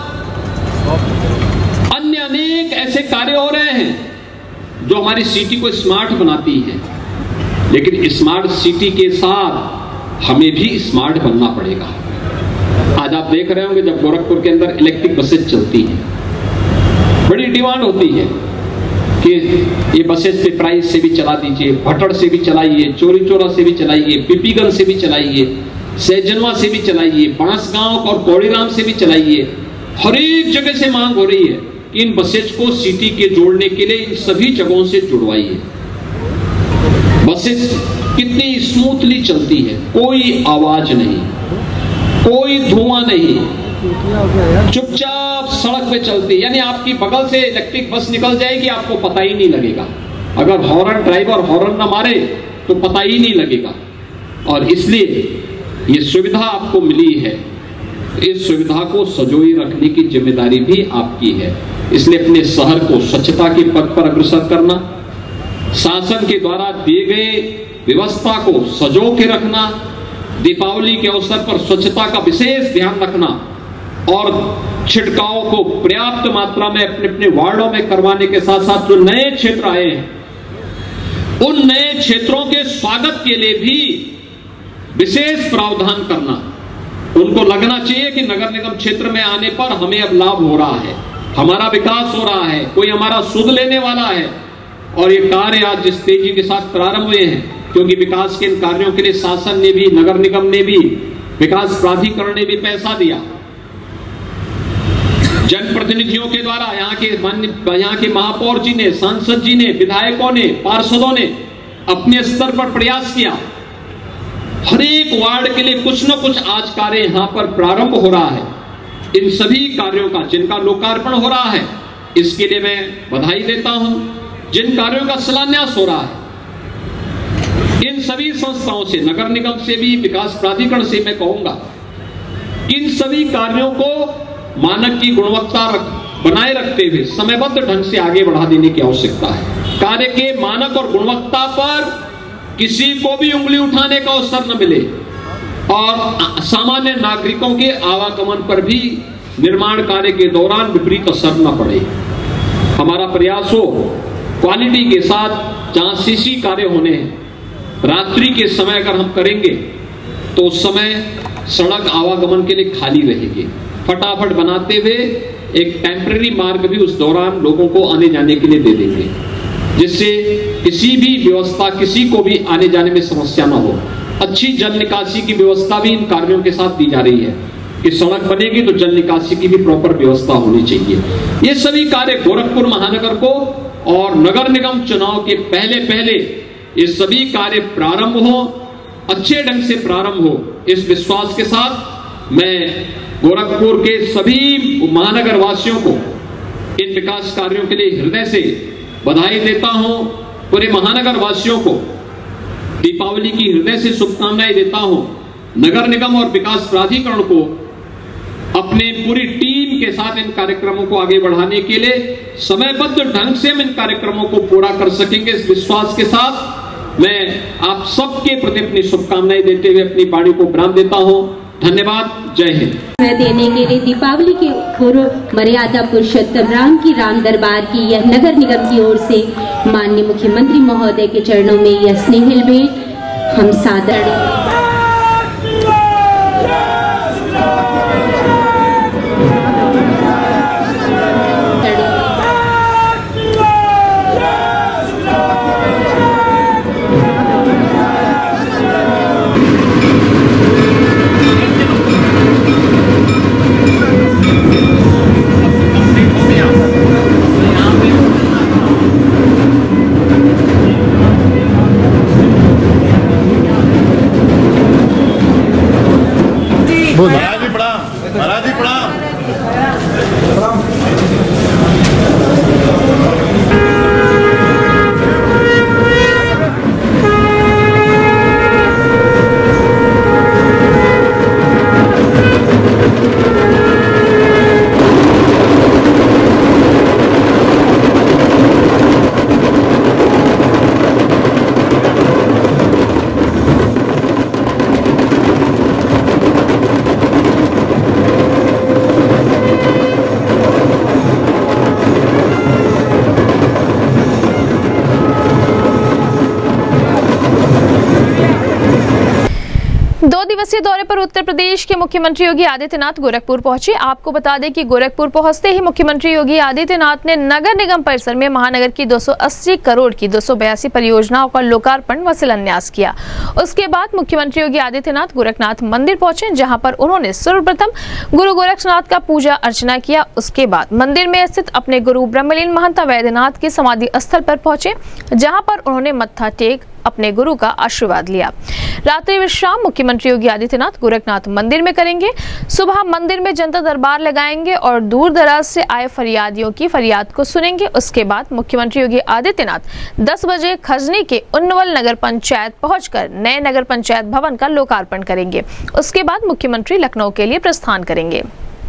अन्य अनेक ऐसे कार्य हो रहे हैं जो हमारी सिटी को स्मार्ट बनाती है। लेकिन स्मार्ट सिटी के साथ हमें भी स्मार्ट बनना पड़ेगा। आज आप देख रहे होंगे, जब गोरखपुर के अंदर इलेक्ट्रिक बसेज चलती हैं, बड़ी डिमांड होती है कि ये बसेज पे प्राइस से भी चला दीजिए, भटड़ से भी चलाइए, चोरी चोरा से भी चलाइए, पीपीगल से भी चलाइए, सहजनवा से भी चलाइए, बांसगांव और कौड़ीराम से भी चलाइए। हर एक जगह से मांग हो रही है कि इन बसेज को सिटी के जोड़ने के लिए इन सभी जगहों से जुड़वाइए। बसेज कितनी स्मूथली चलती है, कोई आवाज नहीं, कोई धुआं नहीं, चुपचाप सड़क पे चलती, यानी आपकी बगल से इलेक्ट्रिक बस निकल जाएगी, आपको पता ही नहीं लगेगा। अगर हॉर्न ड्राइवर हॉर्न ना मारे तो पता ही नहीं लगेगा। और इसलिए ये सुविधा आपको मिली है, इस सुविधा को सजोई रखने की जिम्मेदारी भी आपकी है। इसलिए अपने शहर को स्वच्छता के पथ पर अग्रसर करना, शासन के द्वारा दिए गए व्यवस्था को सजो के रखना, दीपावली के अवसर पर स्वच्छता का विशेष ध्यान रखना और छिड़काव को पर्याप्त मात्रा में अपने अपने वार्डों में करवाने के साथ साथ जो नए क्षेत्र आए हैं, उन नए क्षेत्रों के स्वागत के लिए भी विशेष प्रावधान करना। उनको लगना चाहिए कि नगर निगम क्षेत्र में आने पर हमें अब लाभ हो रहा है, हमारा विकास हो रहा है, कोई हमारा सुध लेने वाला है। और ये कार्य आज जिस तेजी के साथ प्रारंभ हुए हैं, क्योंकि विकास के इन कार्यों के लिए शासन ने भी, नगर निगम ने भी, विकास प्राधिकरण ने भी पैसा दिया। जनप्रतिनिधियों के द्वारा यहाँ के माननीय यहाँ के महापौर जी ने, सांसद जी ने, विधायकों ने, पार्षदों ने अपने स्तर पर प्रयास किया। हर एक वार्ड के लिए कुछ न कुछ आज कार्य यहाँ पर प्रारंभ हो रहा है। इन सभी कार्यों का जिनका लोकार्पण हो रहा है, इसके लिए मैं बधाई देता हूं। जिन कार्यों का शिलान्यास हो रहा है, इन सभी संस्थाओं से, नगर निगम से भी, विकास प्राधिकरण से मैं कहूंगा, इन सभी कार्यों को मानक की गुणवत्ता रख, बनाए रखते हुए समयबद्ध ढंग से आगे बढ़ा देने की आवश्यकता है। कार्य के मानक और गुणवत्ता पर किसी को भी उंगली उठाने का अवसर न मिले और सामान्य नागरिकों के आवागमन पर भी निर्माण कार्य के दौरान विपरीत असर न पड़े। हमारा प्रयास हो क्वालिटी के साथ, जहां सीसी कार्य होने हैं, रात्रि के समय अगर हम करेंगे तो उस समय सड़क आवागमन के लिए खाली रहेगी। फटाफट बनाते हुए एक टेम्परेरी मार्ग भी उस दौरान लोगों को आने जाने के लिए दे देंगे। जिससे किसी भी व्यवस्था, किसी को भी आने जाने में समस्या ना हो। अच्छी जल निकासी की व्यवस्था भी इन कार्यों के साथ दी जा रही है कि सड़क बनेगी तो जल निकासी की भी प्रॉपर व्यवस्था होनी चाहिए। ये सभी कार्य गोरखपुर महानगर को और नगर निगम चुनाव के पहले पहले ये सभी कार्य प्रारंभ हो, अच्छे ढंग से प्रारंभ हो, इस विश्वास के साथ मैं गोरखपुर के सभी महानगर वासियों को इन विकास कार्यों के लिए हृदय से बधाई देता हूं। पूरे महानगर वासियों को दीपावली की हृदय से शुभकामनाएं देता हूं। नगर निगम और विकास प्राधिकरण को अपने पूरी टीम के साथ इन कार्यक्रमों को आगे बढ़ाने के लिए समयबद्ध ढंग से हम इन कार्यक्रमों को पूरा कर सकेंगे, इस विश्वास के साथ मैं आप सबके प्रति अपनी शुभकामनाएं देते हुए अपनी वाणी को विराम देता हूं। धन्यवाद। जय हिंद। देने के लिए दीपावली के पूर्व मर्यादा पुरुषोत्तम राम की राम दरबार की यह नगर निगम की ओर से माननीय मुख्यमंत्री महोदय के चरणों में यह स्नेहिल भेंट हम सादर महाराज जी प्रणाम, महाराज जी प्रणाम। दो दिवसीय दौरे पर उत्तर प्रदेश के मुख्यमंत्री योगी आदित्यनाथ गोरखपुर पहुंचे। आपको बता दें कि गोरखपुर पहुंचते ही मुख्यमंत्री योगी आदित्यनाथ ने नगर निगम परिसर में महानगर की दो सौ अस्सी करोड़ की दो सौ बयासी परियोजनाओं का लोकार्पण व शिलान्यास किया। उसके बाद मुख्यमंत्री योगी आदित्यनाथ गोरखनाथ मंदिर पहुंचे, जहां पर उन्होंने सर्वप्रथम गुरु गोरक्षनाथ का पूजा अर्चना किया। उसके बाद मंदिर में स्थित अपने गुरु ब्रह्मलीन महंत वैद्यनाथ के समाधि स्थल पर पहुंचे, जहां पर उन्होंने मत्था टेक अपने गुरु का आशीर्वाद लिया। रात्रि विश्राम मुख्यमंत्री योगी आदित्यनाथ गोरखनाथ मंदिर में करेंगे। सुबह मंदिर में जनता दरबार लगाएंगे और दूर दराज से आए फरियादियों की फरियाद को सुनेंगे। उसके बाद मुख्यमंत्री योगी आदित्यनाथ दस बजे खजनी के उन्नवल नगर पंचायत पहुंचकर नए नगर पंचायत भवन का लोकार्पण करेंगे। उसके बाद मुख्यमंत्री लखनऊ के लिए प्रस्थान करेंगे।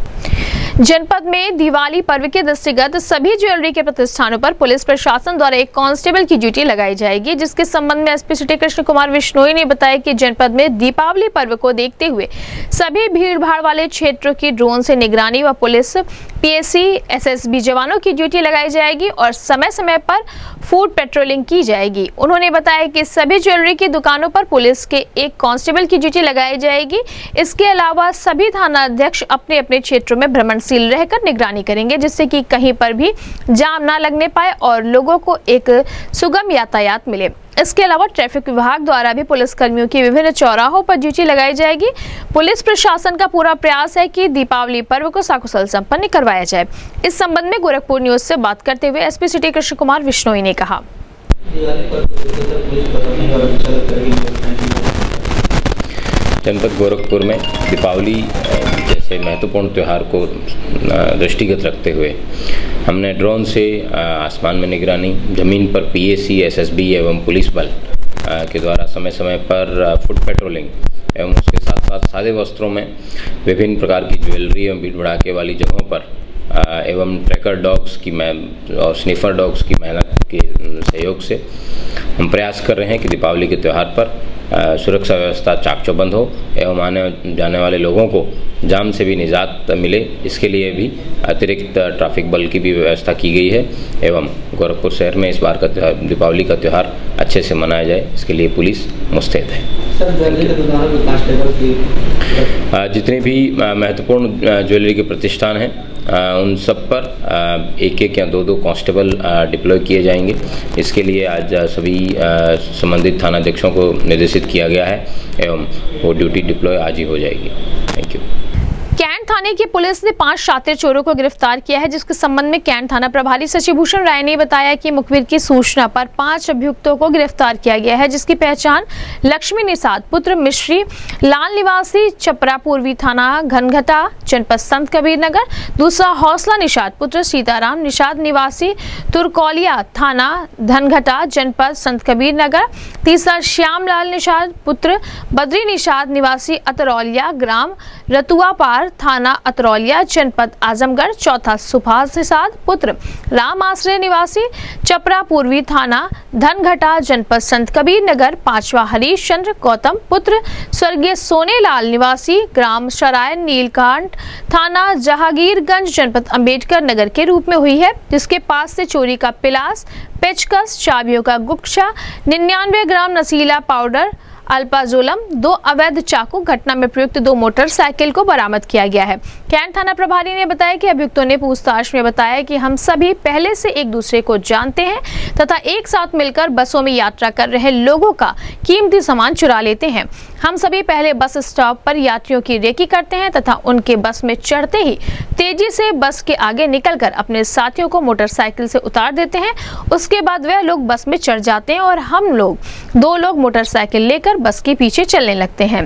जनपद में दिवाली पर्व के दृष्टिगत सभी ज्वेलरी के प्रतिष्ठानों पर पुलिस प्रशासन द्वारा एक कांस्टेबल की ड्यूटी लगाई जाएगी, जिसके संबंध में एसपी सिटी कृष्ण कुमार विश्नोई ने बताया कि जनपद में दीपावली पर्व को देखते हुए सभी भीड़भाड़ वाले क्षेत्रों की ड्रोन से निगरानी व पुलिस पीएससी एसएसबी जवानों की ड्यूटी लगाई जाएगी और समय समय पर फूड पेट्रोलिंग की जाएगी। उन्होंने बताया कि सभी ज्वेलरी की दुकानों पर पुलिस के एक कांस्टेबल की ड्यूटी लगाई जाएगी। इसके अलावा सभी थाना अध्यक्ष अपने अपने क्षेत्रों में भ्रमणशील रहकर निगरानी करेंगे, जिससे कि कहीं पर भी जाम ना लगने पाए और लोगों को एक सुगम यातायात मिले। इसके अलावा ट्रैफिक विभाग द्वारा भी पुलिस कर्मियों की विभिन्न चौराहों पर ड्यूटी लगाई जाएगी। पुलिस प्रशासन का पूरा प्रयास है कि दीपावली पर्व को सकुशल संपन्न करवाया जाए। इस संबंध में गोरखपुर न्यूज से बात करते हुए एसपी सिटी कृष्ण कुमार विश्नोई ने कहा, जनपद गोरखपुर में दीपावली जैसे महत्वपूर्ण त्यौहार को दृष्टिगत रखते हुए हमने ड्रोन से आसमान में निगरानी, ज़मीन पर पीएसी, एसएसबी एवं पुलिस बल के द्वारा समय समय पर फुट पेट्रोलिंग एवं उसके साथ साथ सादे वस्त्रों में विभिन्न प्रकार की ज्वेलरी एवं भीड़ भड़ाके वाली जगहों पर एवं ट्रैकर डॉग्स की और स्निफर डॉग्स की मेहनत के सहयोग से हम प्रयास कर रहे हैं कि दीपावली के त्यौहार पर सुरक्षा व्यवस्था चाक चौबंद हो एवं आने जाने वाले लोगों को जाम से भी निजात मिले, इसके लिए भी अतिरिक्त ट्रैफिक बल की भी व्यवस्था की गई है एवं गोरखपुर शहर में इस बार का दीपावली का त्यौहार अच्छे से मनाया जाए, इसके लिए पुलिस मुस्तैद है। सर, ज्वेलरी के दुकानों में कांस्टेबल की जितने भी महत्वपूर्ण ज्वेलरी के प्रतिष्ठान हैं उन सब पर एक एक या दो दो कांस्टेबल डिप्लॉय किए जाएंगे। इसके लिए आज सभी संबंधित थानाध्यक्षों को निर्देशित किया गया है एवं वो ड्यूटी डिप्लॉय आज ही हो जाएगी। Thank you. कैंट थाने की पुलिस ने पांच शातिर चोरों को गिरफ्तार किया है, जिसके संबंध में कैंट थाना प्रभारी शशिभूषण राय ने बताया कि मुखबिर की सूचना पर पांच अभियुक्तों को गिरफ्तार किया गया है, जिसकी पहचान लक्ष्मी निषाद पुत्र मिश्री लाल निवासी चपरा पूर्वी थाना घनघटा जनपद संत कबीर नगर, दूसरा हौसला निषाद पुत्र सीताराम निषाद निवासी तुरकौलिया थाना धनघटा जनपद संत कबीर नगर, तीसरा श्यामलाल निषाद पुत्र बद्री निषाद निवासी अतरौलिया ग्राम रतुआ पार थाना अतरौलिया जनपद आजमगढ़, चौथा सुभाष निषाद पुत्र राम आश्रय निवासी चपरा पूर्वी थाना धनघटा जनपद संत कबीर नगर, पांचवा हरीश चंद्र गौतम पुत्र स्वर्गीय सोनेलाल निवासी ग्राम शराय नीलकांठ थाना जहांगीरगंज जनपद अंबेडकर नगर के रूप में हुई है, जिसके पास से चोरी का पिलास, पेचकस, चाबियों का गुच्छा, निन्यानवे ग्राम नशीला पाउडर, अल्पाजोलम, दो अवैध चाकू, घटना में प्रयुक्त दो मोटरसाइकिल को बरामद किया गया है। कैंट थाना प्रभारी ने बताया कि अभियुक्तों ने पूछताछ में बताया कि हम सभी पहले से एक दूसरे को जानते हैं तथा एक साथ मिलकर बसों में यात्रा कर रहे लोगों का कीमती सामान चुरा लेते हैं। हम सभी पहले बस स्टॉप पर यात्रियों की रेकी करते हैं तथा उनके बस में चढ़ते ही तेजी से बस के आगे निकलकर अपने साथियों को मोटरसाइकिल से उतार देते हैं। उसके बाद वह लोग बस में चढ़ जाते हैं और हम लोग दो लोग मोटरसाइकिल लेकर बस के पीछे चलने लगते हैं।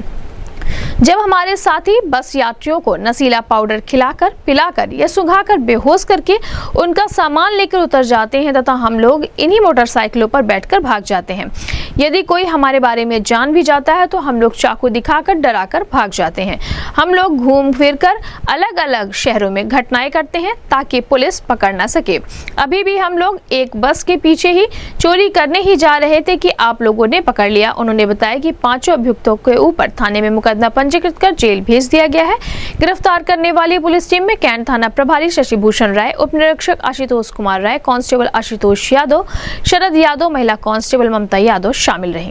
जब हमारे साथी बस यात्रियों को नशीला पाउडर खिलाकर, पिलाकर या सुंघाकर बेहोश करके उनका सामान लेकर उतर जाते हैं तथा हम लोग इन्हीं मोटरसाइकिलों पर बैठकर भाग जाते हैं। यदि कोई हमारे बारे में जान भी जाता है तो हम लोग चाकू दिखाकर डराकर भाग जाते हैं। हम लोग घूम फिर कर अलग अलग शहरों में घटनाएं करते हैं ताकि पुलिस पकड़ ना सके। अभी भी हम लोग एक बस के पीछे ही चोरी करने ही जा रहे थे कि आप लोगों ने पकड़ लिया। उन्होंने बताया कि पांचों अभियुक्तों के ऊपर थाने में मुकदमा पंजीकृत कर जेल भेज दिया गया है। गिरफ्तार करने वाली पुलिस टीम में कैंट थाना प्रभारी शशिभूषण राय, उप निरीक्षक आशुतोष कुमार राय, कांस्टेबल आशुतोष यादव, शरद यादव, महिला कांस्टेबल ममता यादव शामिल रही।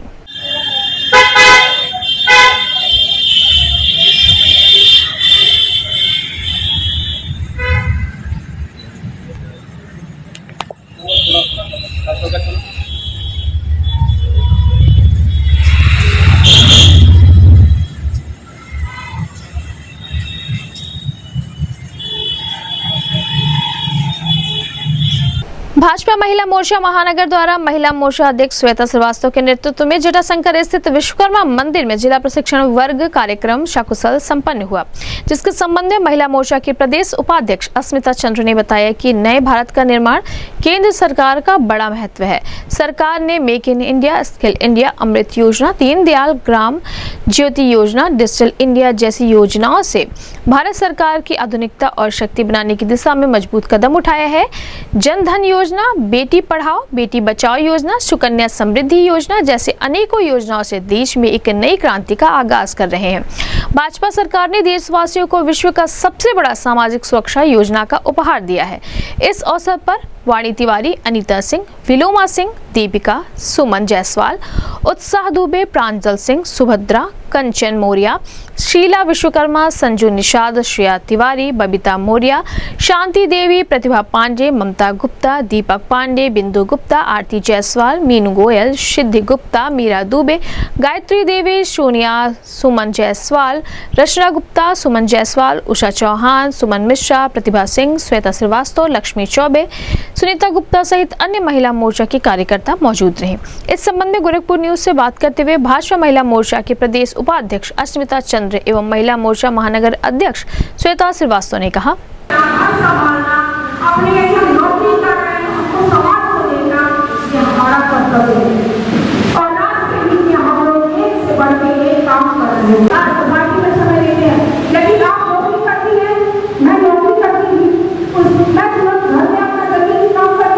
भाजपा महिला मोर्चा महानगर द्वारा महिला मोर्चा अध्यक्ष श्वेता श्रीवास्तव के नेतृत्व में जटाशंकर स्थित विश्वकर्मा मंदिर में जिला प्रशिक्षण वर्ग कार्यक्रम सकुशल संपन्न हुआ, जिसके संबंध में महिला मोर्चा के प्रदेश उपाध्यक्ष अस्मिता चंद्र ने बताया कि नए भारत का निर्माण केंद्र सरकार का बड़ा महत्व है। सरकार ने make in India, skill India, Amrit योजना, दीनदयाल ग्राम ज्योति योजना, डिजिटल इंडिया जैसी योजनाओं से भारत सरकार की आधुनिकता और शक्ति बनाने की दिशा में मजबूत कदम उठाया है। जन धन योजना, बेटी पढ़ाओ बेटी बचाओ योजना, सुकन्या समृद्धि योजना जैसे अनेकों योजनाओं से देश में एक नई क्रांति का आगाज कर रहे हैं। भाजपा सरकार ने देशवासियों को विश्व का सबसे बड़ा सामाजिक सुरक्षा योजना का उपहार दिया है। इस अवसर पर वाणी तिवारी, अनीता सिंह, विलोमा सिंह, दीपिका, सुमन जायसवाल, उत्साह दुबे, प्रांजल सिंह, सुभद्रा, कंचन मौर्य, शीला विश्वकर्मा, संजू निषाद, श्रेया तिवारी, बबीता मौर्य, शांति देवी, प्रतिभा पांडे, ममता गुप्ता, दीपक पांडे, बिंदु गुप्ता, आरती जायसवाल, मीनू गोयल, सिद्धि गुप्ता, मीरा दुबे, गायत्री देवी, सोनिया, सुमन जायसवाल, रचना गुप्ता, सुमन जायसवाल, उषा चौहान, सुमन मिश्रा, प्रतिभा सिंह, श्वेता श्रीवास्तव, लक्ष्मी चौबे, सुनीता गुप्ता सहित अन्य महिला मोर्चा के कार्यकर्ता मौजूद रहे। इस संबंध में गोरखपुर न्यूज से बात करते हुए भाजपा महिला मोर्चा के प्रदेश उपाध्यक्ष अस्मिता चंद्र एवं महिला मोर्चा महानगर अध्यक्ष श्वेता श्रीवास्तव ने कहा,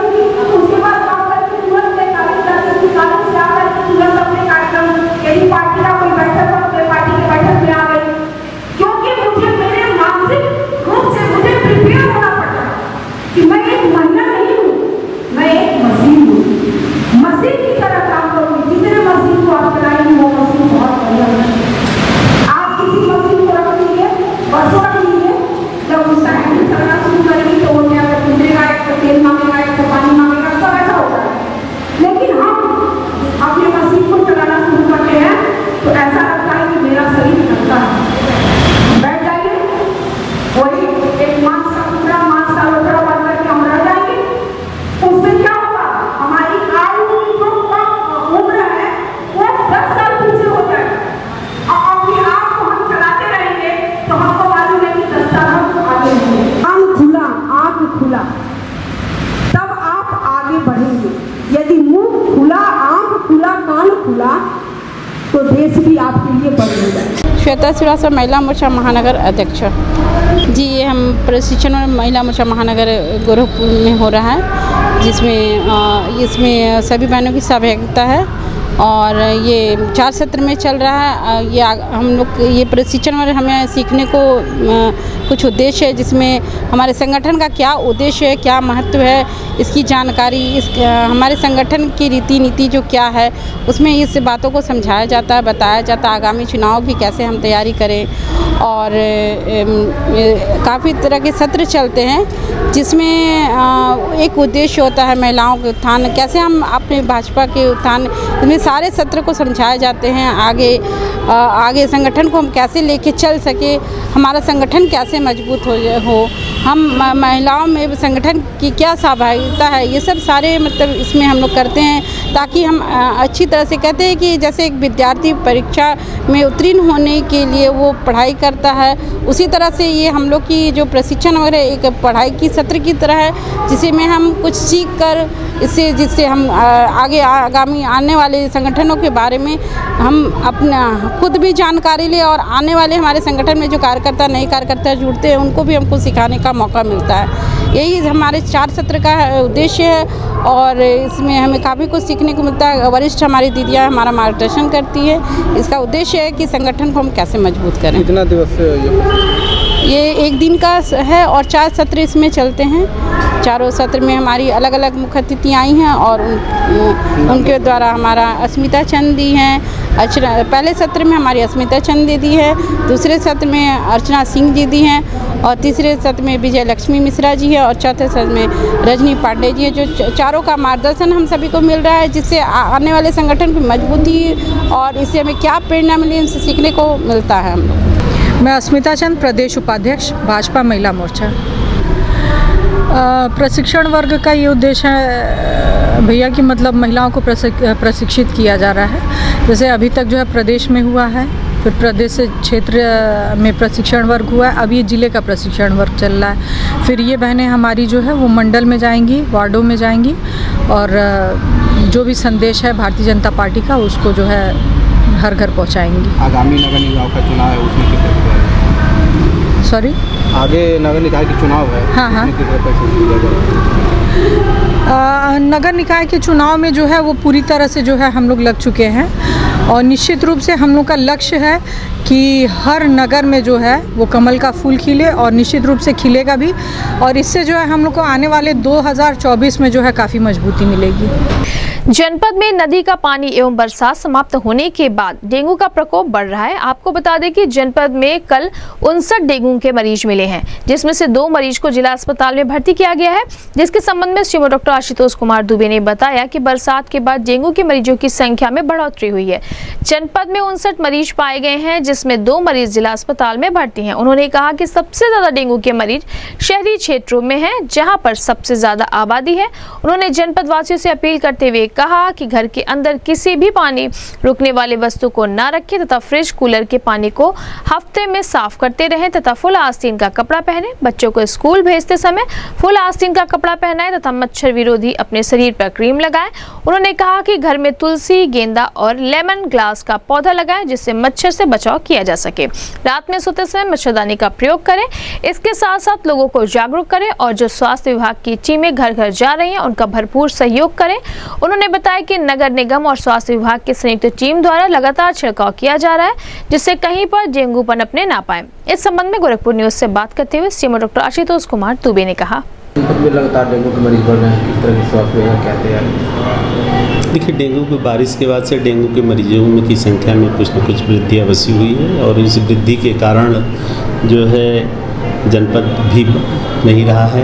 पार्टी खुला तो देश भी आपके लिए बदल जाए। श्वेता श्रीवास्तव, महिला मोर्चा महानगर अध्यक्ष। जी, ये हम प्रशिक्षण महिला मोर्चा महानगर गोरखपुर में हो रहा है, जिसमें इसमें सभी बहनों की सहभागिता है और ये चार सत्र में चल रहा है। ये हम लोग ये प्रशिक्षण में हमें सीखने को कुछ उद्देश्य है, जिसमें हमारे संगठन का क्या उद्देश्य है, क्या महत्व है, इसकी जानकारी, इस हमारे संगठन की रीति नीति जो क्या है, उसमें इस बातों को समझाया जाता है, बताया जाता है। आगामी चुनाव भी कैसे हम तैयारी करें और काफ़ी तरह के सत्र चलते हैं, जिसमें एक उद्देश्य होता है महिलाओं के उत्थान, कैसे हम अपने भाजपा के उत्थान, इसमें सारे सत्र को समझाए जाते हैं। आगे आगे संगठन को हम कैसे लेके चल सके, हमारा संगठन कैसे मजबूत हो हो हम महिलाओं में संगठन की क्या सहभागिता है, ये सब सारे मतलब इसमें हम लोग करते हैं, ताकि हम अच्छी तरह से कहते हैं कि जैसे एक विद्यार्थी परीक्षा में उत्तीर्ण होने के लिए वो पढ़ाई करता है, उसी तरह से ये हम लोग की जो प्रशिक्षण वगैरह एक पढ़ाई की सत्र की तरह है, जिसे में हम कुछ सीख कर इससे जिससे हम आगे आगामी आने वाले संगठनों के बारे में हम अपना खुद भी जानकारी लें और आने वाले हमारे संगठन में जो कार्यकर्ता नए कार्यकर्ता जुड़ते हैं उनको भी हमको सिखाने का मौका मिलता है। यही हमारे चार सत्र का उद्देश्य है और इसमें हमें काफ़ी कुछ सीखने को मिलता है। वरिष्ठ हमारी दीदियाँ हमारा मार्गदर्शन करती है। इसका उद्देश्य है कि संगठन को हम कैसे मजबूत करें। कितना दिवस से ये ये एक दिन का है और चार सत्र इसमें चलते हैं। चारों सत्र में हमारी अलग अलग मुख्य अतिथि आई हैं और उन, उनके द्वारा हमारा अस्मिता चंद दी हैं। अर्चना पहले सत्र में हमारी अस्मिता चंद दीदी है, दूसरे सत्र में अर्चना सिंह जी दी हैं और तीसरे सत्र में विजय लक्ष्मी मिश्रा जी है और चौथे सत्र में रजनी पांडे जी है। जो चारों का मार्गदर्शन हम सभी को मिल रहा है, जिससे आने वाले संगठन की मजबूती और इससे हमें क्या प्रेरणा मिली, इनसे सीखने को मिलता है हम लोग। मैं अस्मिता चंद, प्रदेश उपाध्यक्ष भाजपा महिला मोर्चा। प्रशिक्षण वर्ग का ये उद्देश्य है भैया कि मतलब महिलाओं को प्रशिक्षित किया जा रहा है। जैसे अभी तक जो है प्रदेश में हुआ है, फिर प्रदेश से क्षेत्र में प्रशिक्षण वर्ग हुआ है, अब ये जिले का प्रशिक्षण वर्ग चल रहा है। फिर ये बहनें हमारी जो है वो मंडल में जाएंगी, वार्डों में जाएंगी और जो भी संदेश है भारतीय जनता पार्टी का उसको जो है हर घर पहुँचाएंगी। आगामी नगर निगम का चुनाव है, उसमें कितने सॉरी आगे नगर निकाय के चुनाव है। हाँ हाँ आ, नगर निकाय के चुनाव में जो है वो पूरी तरह से जो है हम लोग लग चुके हैं और निश्चित रूप से हम लोग का लक्ष्य है कि हर नगर में जो है वो कमल का फूल खिले और निश्चित रूप से खिलेगा भी और इससे जो है हम लोग को आने वाले दो हज़ार चौबीस में जो है काफ़ी मजबूती मिलेगी। जनपद में नदी का पानी एवं बरसात समाप्त होने के बाद डेंगू का प्रकोप बढ़ रहा है। आपको बता दें कि जनपद में कल उनसठ डेंगू के मरीज मिले हैं, जिसमें से दो मरीज को जिला अस्पताल में भर्ती किया गया है, जिसके संबंध में सीएमओ डॉक्टर आशुतोष कुमार दुबे ने बताया कि बरसात के बाद डेंगू के मरीजों की संख्या में बढ़ोतरी हुई है। जनपद में उनसठ मरीज पाए गए हैं, जिसमें दो मरीज जिला अस्पताल में भर्ती हैं। उन्होंने कहा कि सबसे ज्यादा डेंगू के मरीज शहरी क्षेत्रों में हैं, जहां पर सबसे ज्यादा आबादी है। उन्होंने जनपद वासियों से अपील करते हुए कहा कि घर के अंदर किसी भी पानी रुकने वाले वस्तु को न रखें तथा फ्रिज कूलर के पानी को हफ्ते में साफ करते रहें तथा फुल आस्तीन का कपड़ा पहने। बच्चों को स्कूल भेजते समय फुल आस्तीन का कपड़ा पहनाएं तथा मच्छर विरोधी अपने शरीर पर क्रीम लगाएं। उन्होंने कहा कि घर में तुलसी, गेंदा और लेमन ग्लास का पौधा लगाएं, जिससे मच्छर से बचाव किया जा सके। रात में सोते समय मच्छरदानी का प्रयोग करें। इसके साथ साथ लोगों को जागरूक करें और जो स्वास्थ्य विभाग की टीमें घर घर जा रही हैं उनका भरपूर सहयोग करें। उन्होंने बताया कि नगर निगम और स्वास्थ्य विभाग की संयुक्त टीम द्वारा लगातार छिड़काव किया जा रहा है, जिससे कहीं पर डेंगू पनपने ना पाए। इस संबंध में गोरखपुर न्यूज से बात करते हुए सीएमओ डॉक्टर आशुतोष कुमार दुबे ने कहा, लगातार डेंगू के मरीज बढ़ रहे हैं, किस तरह की स्वास्थ्य विभाग क्या तैयारी? देखिए, डेंगू की बारिश के बाद से डेंगू के मरीजों की संख्या में कुछ न कुछ वृद्धि अवश्य हुई है और इस वृद्धि के कारण जो है जनपद भी नहीं रहा है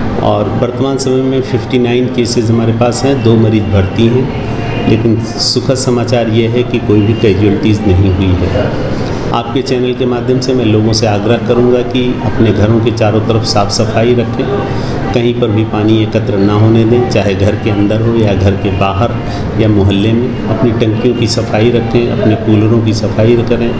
और वर्तमान समय में उनसठ केसेस हमारे पास हैं, दो मरीज भर्ती हैं, लेकिन सुखद समाचार ये है कि कोई भी कैजुअल्टीज़ नहीं हुई है। आपके चैनल के माध्यम से मैं लोगों से आग्रह करूंगा कि अपने घरों के चारों तरफ साफ़ सफाई रखें, कहीं पर भी पानी एकत्र ना होने दें, चाहे घर के अंदर हो या घर के बाहर या मोहल्ले में। अपनी टंकियों की सफाई रखें, अपने कूलरों की सफाई करें,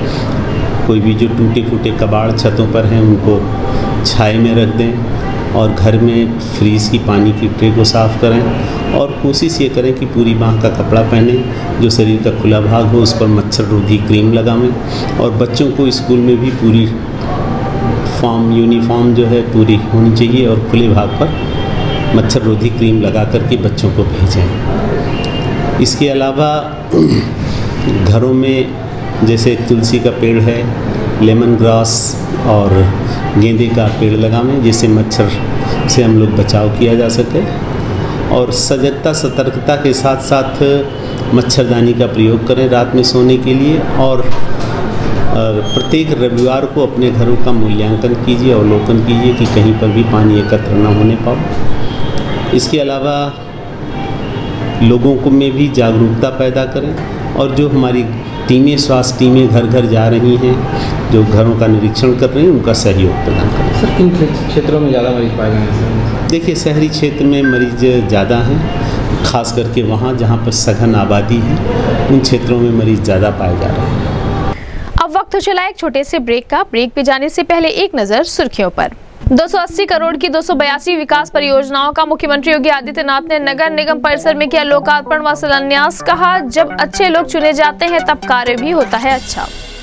कोई भी जो टूटे फूटे कबाड़ छतों पर हैं उनको छाए में रख दें और घर में फ्रीज की पानी की ट्रे को साफ़ करें और कोशिश ये करें कि पूरी बाँह का कपड़ा पहने, जो शरीर का खुला भाग हो उस पर मच्छर रोधी क्रीम लगावें और बच्चों को स्कूल में भी पूरी फॉर्म यूनिफॉर्म जो है पूरी होनी चाहिए और खुले भाग पर मच्छर रोधी क्रीम लगा करके बच्चों को भेजें। इसके अलावा घरों में जैसे तुलसी का पेड़ है, लेमन ग्रास और गेंदे का पेड़ लगावें, जिससे मच्छर से हम लोग बचाव किया जा सके। और सजगता सतर्कता के साथ साथ मच्छरदानी का प्रयोग करें रात में सोने के लिए। और प्रत्येक रविवार को अपने घरों का मूल्यांकन कीजिए, अवलोकन कीजिए कि कहीं पर भी पानी एकत्र न होने पाए। इसके अलावा लोगों को में भी जागरूकता पैदा करें और जो हमारी टीमें, स्वास्थ्य टीमें घर घर जा रही हैं, जो घरों का निरीक्षण कर रही हैं, उनका सहयोग प्रदान करें। सर, किन क्षेत्रों में ज़्यादा मरीज पाए गए हैं? देखिए, शहरी क्षेत्र में मरीज ज़्यादा हैं, खास करके वहाँ जहाँ पर सघन आबादी है उन क्षेत्रों में मरीज ज़्यादा पाए जा रहे हैं। अब वक्त तो चला एक छोटे से ब्रेक का। ब्रेक पे जाने से पहले एक नजर सुर्खियों पर। दो सौ अस्सी करोड़ की दो सौ बयासी विकास परियोजनाओं का मुख्यमंत्री योगी आदित्यनाथ ने नगर निगम परिसर में किया लोकार्पण व शिलान्यास। कहा, जब अच्छे लोग चुने जाते हैं तब कार्य भी होता है अच्छा।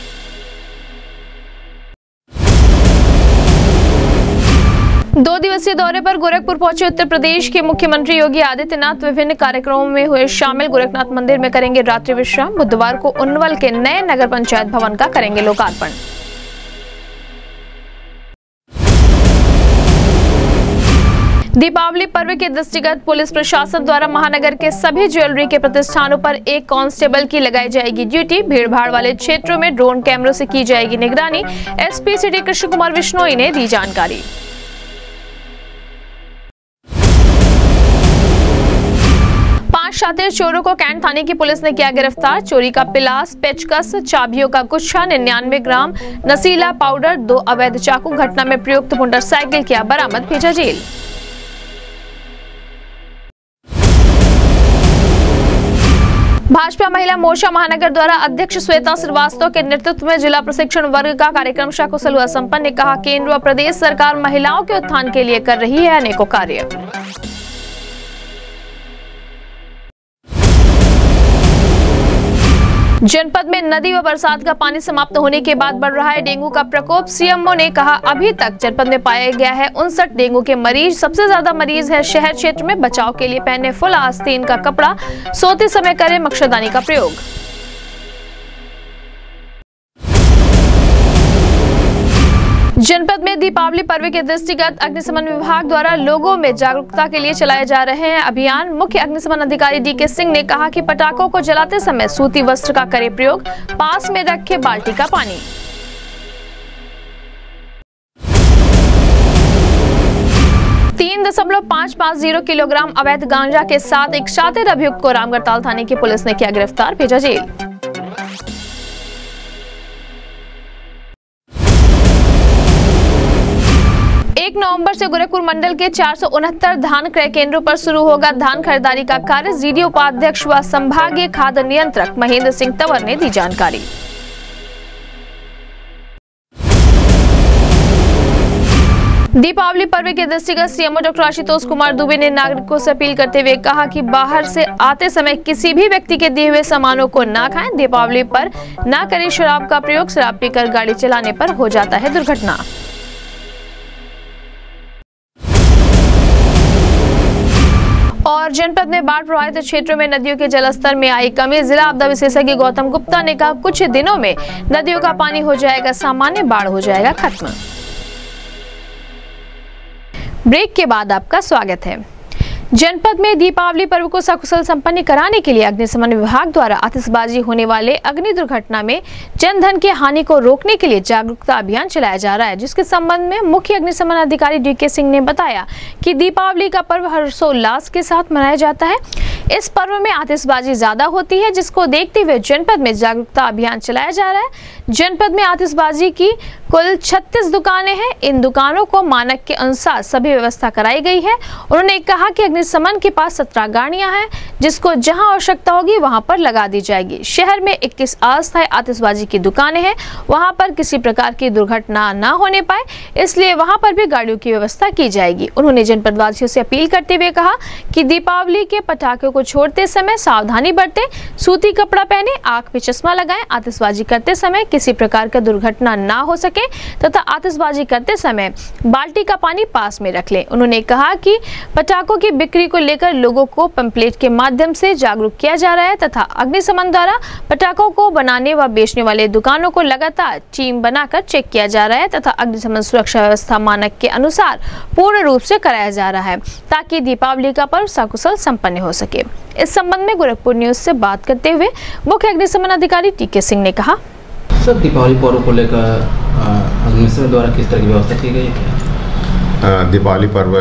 दो दिवसीय दौरे पर गोरखपुर पहुंचे उत्तर प्रदेश के मुख्यमंत्री योगी आदित्यनाथ विभिन्न कार्यक्रमों में हुए शामिल। गोरखनाथ मंदिर में करेंगे रात्रि विश्राम। बुधवार को उन्नवल के नए नगर पंचायत भवन का करेंगे लोकार्पण। दीपावली पर्व के दृष्टिगत पुलिस प्रशासन द्वारा महानगर के सभी ज्वेलरी के प्रतिष्ठानों पर एक कांस्टेबल की लगाई जाएगी ड्यूटी। भीड़ भाड़ वाले क्षेत्रों में ड्रोन कैमरों से की जाएगी निगरानी। एसपी सिटी कृष्ण कुमार विश्नोई ने दी जानकारी। पांच शातिर चोरों को कैंट थाने की पुलिस ने किया गिरफ्तार। चोरी का पिलास, पेचकस, चाबियों का गुच्छा, निन्यानवे ग्राम नशीला पाउडर, दो अवैध चाकू, घटना में प्रयुक्त मोटरसाइकिल किया बरामद, भेजा जेल। भाजपा महिला मोर्चा महानगर द्वारा अध्यक्ष श्वेता श्रीवास्तव के नेतृत्व में जिला प्रशिक्षण वर्ग का कार्यक्रम सकुशल हुआ संपन्न। ने कहा, केंद्र व प्रदेश सरकार महिलाओं के उत्थान के लिए कर रही है अनेकों कार्य। जनपद में नदी व बरसात का पानी समाप्त होने के बाद बढ़ रहा है डेंगू का प्रकोप। सीएमओ ने कहा, अभी तक जनपद में पाया गया है उनसठ डेंगू के मरीज। सबसे ज्यादा मरीज है शहर क्षेत्र में। बचाव के लिए पहने फुल आस्तीन का कपड़ा, सोते समय करें मच्छरदानी का प्रयोग। जनपद में दीपावली पर्व के दृष्टिगत अग्निशमन विभाग द्वारा लोगों में जागरूकता के लिए चलाए जा रहे हैं अभियान। मुख्य अग्निशमन अधिकारी डी के सिंह ने कहा कि पटाखों को जलाते समय सूती वस्त्र का करें प्रयोग, पास में रखे बाल्टी का पानी। तीन दशमलव पाँच पाँच जीरो किलोग्राम अवैध गांजा के साथ एक शातिर अभियुक्त को रामगढ़ताल थाने की पुलिस ने किया गिरफ्तार, भेजा जेल। एक नवंबर से गोरखपुर मंडल के चार सौ उनहत्तर धान क्रय केंद्रों पर शुरू होगा धान खरीदारी का कार्य। जीडीओ उपाध्यक्ष व संभागीय खाद्य नियंत्रक महेंद्र सिंह तंवर ने दी जानकारी। दीपावली पर्व के दृष्टिगत सीएमओ डॉक्टर आशुतोष कुमार दुबे ने नागरिकों से अपील करते हुए कहा कि बाहर से आते समय किसी भी व्यक्ति के दिए हुए सामानों को ना खाएं। दीपावली पर ना करें शराब का प्रयोग। शराब पीकर गाड़ी चलाने पर हो जाता है दुर्घटना। और जनपद में बाढ़ प्रभावित क्षेत्रों में नदियों के जलस्तर में आई कमी। जिला आपदा विशेषज्ञ गौतम गुप्ता ने कहा, कुछ दिनों में नदियों का पानी हो जाएगा सामान्य, बाढ़ हो जाएगा खत्म। ब्रेक के बाद आपका स्वागत है। जनपद में दीपावली पर्व को सकुशल संपन्न कराने के लिए अग्निशमन विभाग द्वारा आतिशबाजी होने वाले अग्नि दुर्घटना में जन धन की हानि को रोकने के लिए जागरूकता अभियान चलाया जा रहा है, जिसके संबंध में मुख्य अग्निशमन अधिकारी डी के सिंह ने बताया कि दीपावली का पर्व हर्षोल्लास के साथ मनाया जाता है। इस पर्व में आतिशबाजी ज्यादा होती है, जिसको देखते हुए जनपद में जागरूकता अभियान चलाया जा रहा है। जनपद में आतिशबाजी की कुल छत्तीस दुकानें हैं। इन दुकानों को मानक के अनुसार सभी व्यवस्था कराई गई है। उन्होंने कहा कि अग्निशमन के पास सत्रह गाड़ियां हैं, जिसको जहां आवश्यकता होगी वहां पर लगा दी जाएगी। शहर में इक्कीस अस्थायी आतिशबाजी की दुकानें हैं, वहां पर किसी प्रकार की दुर्घटना न होने पाए, इसलिए वहां पर भी गाड़ियों की व्यवस्था की जाएगी। उन्होंने जनपद वासियों से अपील करते हुए कहा कि दीपावली के पटाखों को छोड़ते समय सावधानी बरतें, सूती कपड़ा पहने, आंख में चश्मा लगाएं, आतिशबाजी करते समय किसी प्रकार का दुर्घटना ना हो सके तथा आतिशबाजी करते समय बाल्टी का पानी पास में रख लें। उन्होंने कहा कि पटाखों की बिक्री को लेकर लोगों को पंपलेट के माध्यम से जागरूक किया जा रहा है तथा अग्निशमन द्वारा पटाखों को बनाने व बेचने वाले दुकानों को लगातार टीम बनाकर चेक किया जा रहा है तथा अग्निशमन सुरक्षा व्यवस्था मानक के अनुसार पूर्ण रूप से कराया जा रहा है ताकि दीपावली का पर्व सकुशल संपन्न हो सके। इस संबंध में गोरखपुर न्यूज से बात करते हुए मुख्य अग्निशमन अधिकारी टी के सिंह ने कहा, सर दीपावली पर्व को लेकर अग्निशमन द्वारा किस तरह की व्यवस्था की गई है? दीपावली पर्व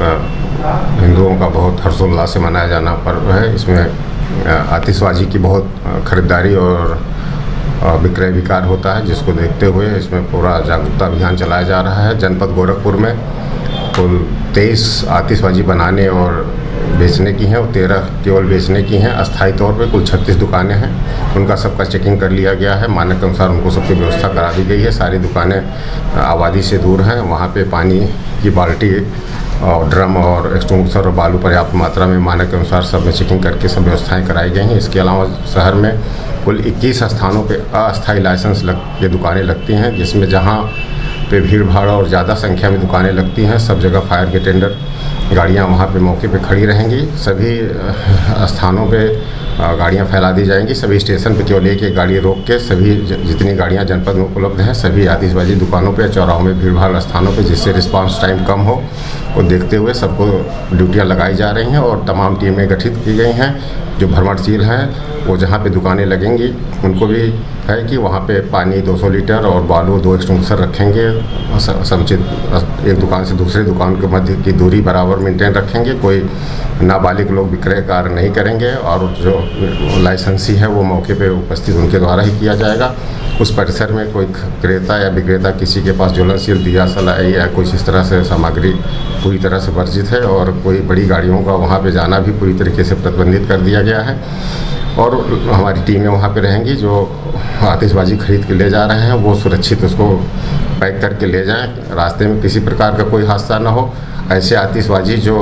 हिंदुओं का बहुत हर्षोल्लास से मनाया जाना पर्व है। इसमें आतिशबाजी की बहुत खरीदारी और विक्रय विकार होता है, जिसको देखते हुए इसमें पूरा जागरूकता अभियान चलाया जा रहा है। जनपद गोरखपुर में कुल तेईस आतिशबाजी बनाने और बेचने की हैं और तेरह केवल बेचने की हैं। अस्थायी तौर पे कुल छत्तीस दुकानें हैं, उनका सबका चेकिंग कर लिया गया है। मानक के अनुसार उनको सबकी व्यवस्था करा दी गई है। सारी दुकानें आबादी से दूर हैं, वहाँ पे पानी की बाल्टी और ड्रम और एक्सटिंग्विशर और बालू पर्याप्त मात्रा में मानक के अनुसार सब में चेकिंग करके सब व्यवस्थाएँ कराई गई हैं। इसके अलावा शहर में कुल इक्कीस स्थानों पे अस्थायी लाइसेंस लग के दुकानें लगती हैं, जिसमें जहाँ पे भीड़ भाड़ और ज़्यादा संख्या में दुकानें लगती हैं सब जगह फायर के टेंडर गाड़ियाँ वहाँ पे मौके पे खड़ी रहेंगी। सभी स्थानों पे गाड़ियाँ फैला दी जाएंगी। सभी स्टेशन पे केवल एक एक गाड़ी रोक के सभी जितनी गाड़ियाँ जनपद में उपलब्ध हैं सभी आतिशबाजी दुकानों पे, चौराहों में, भीड़ भाड़ स्थानों पे, जिससे रिस्पांस टाइम कम हो को देखते हुए सबको ड्यूटियाँ लगाई जा रही हैं और तमाम टीमें गठित की गई हैं। जो भ्रमणशील हैं वो जहाँ पे दुकानें लगेंगी उनको भी है कि वहाँ पे पानी दो सौ लीटर और बालू दो एक्सटिंग्विशर रखेंगे। समुचित एक दुकान से दूसरे दुकान के मध्य की दूरी बराबर मेंटेन रखेंगे। कोई नाबालिग लोग विक्रय कार्य नहीं करेंगे और जो लाइसेंसी है वो मौके पे उपस्थित उनके द्वारा ही किया जाएगा। उस परिसर में कोई क्रेता या विक्रेता किसी के पास ज्वलनशील दिया सलाई या कुछ इस तरह से सामग्री पूरी तरह से वर्जित है और कोई बड़ी गाड़ियों का वहाँ पे जाना भी पूरी तरीके से प्रतिबंधित कर दिया गया है। और हमारी टीमें वहाँ पे रहेंगी जो आतिशबाजी खरीद के ले जा रहे हैं वो सुरक्षित उसको पैक करके ले जाएं, रास्ते में किसी प्रकार का कोई हादसा ना हो। ऐसे आतिशबाजी जो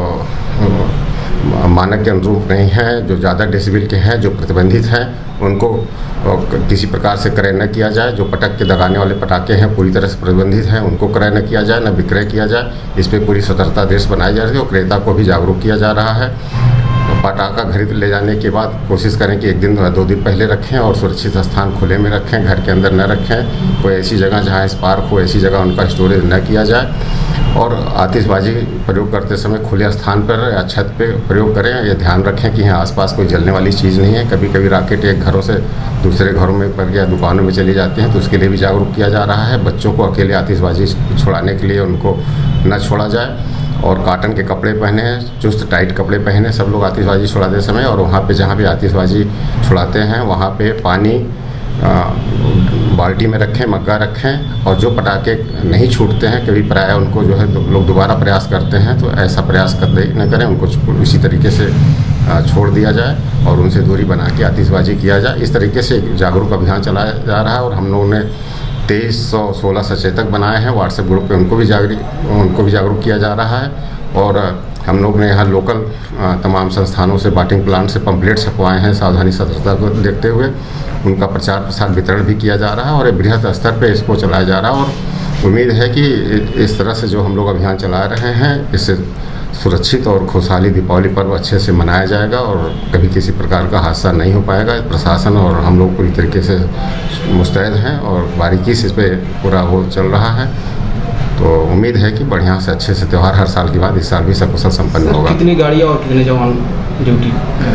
मानक के अनुरूप नहीं हैं, जो ज़्यादा डेसिबल के हैं, जो प्रतिबंधित हैं, उनको किसी प्रकार से क्रय न किया जाए। जो पटक के दगाने वाले पटाखे हैं पूरी तरह से प्रतिबंधित हैं, उनको क्रय न किया जाए, न विक्रय किया जाए। इस पर पूरी सतर्कता देश बनाई जा रही है और क्रेता को भी जागरूक किया जा रहा है। पटाखा खरीद ले जाने के बाद कोशिश करें कि एक दिन दो दिन पहले रखें और सुरक्षित स्थान खुले में रखें, घर के अंदर न रखें। कोई ऐसी जगह जहां स्पार्क हो ऐसी जगह उनका स्टोरेज न किया जाए। और आतिशबाजी प्रयोग करते समय खुले स्थान पर या छत पे प्रयोग करें। ये ध्यान रखें कि यहाँ आसपास कोई जलने वाली चीज़ नहीं है। कभी कभी रॉकेट एक घरों से दूसरे घरों में पर या दुकानों में चली जाती हैं, तो उसके लिए भी जागरूक किया जा रहा है। बच्चों को अकेले आतिशबाजी छुड़ाने के लिए उनको न छोड़ा जाए और कॉटन के कपड़े पहने, चुस्त टाइट कपड़े पहने सब लोग आतिशबाजी छुड़ाते समय। और वहाँ पे जहाँ भी आतिशबाजी छुड़ाते हैं वहाँ पे पानी आ, बाल्टी में रखें, मग्गा रखें। और जो पटाखे नहीं छूटते हैं कभी प्राय उनको जो है लोग दोबारा प्रयास करते हैं, तो ऐसा प्रयास कतई न करें, उनको इसी तरीके से छोड़ दिया जाए और उनसे दूरी बना के आतिशबाजी किया जाए। इस तरीके से जागरूक अभियान चलाया जा रहा है और हम लोगों ने तेईस सौ सोलह सचेतक बनाए हैं व्हाट्सएप ग्रुप पे, उनको भी जागरूक उनको भी जागरूक किया जा रहा है। और हम लोग ने यहाँ लोकल तमाम संस्थानों से बाटिंग प्लांट से पंपलेट छपवाए हैं सावधानी सतर्कता को देखते हुए। उनका प्रचार प्रसार वितरण भी किया जा रहा है और बृहद स्तर पे इसको चलाया जा रहा है। और उम्मीद है कि इस तरह से जो हम लोग अभियान चला रहे हैं इससे सुरक्षित और खुशहाली दीपावली पर्व अच्छे से मनाया जाएगा और कभी किसी प्रकार का हादसा नहीं हो पाएगा। प्रशासन और हम लोग पूरी तरीके से मुस्तैद हैं और बारीकी से इस पर पूरा वो चल रहा है। तो उम्मीद है कि बढ़िया से अच्छे से त्यौहार हर साल के बाद इस साल भी सकुशल संपन्न होगा। कितनी गाड़ियाँ और कितने जवान ड्यूटी?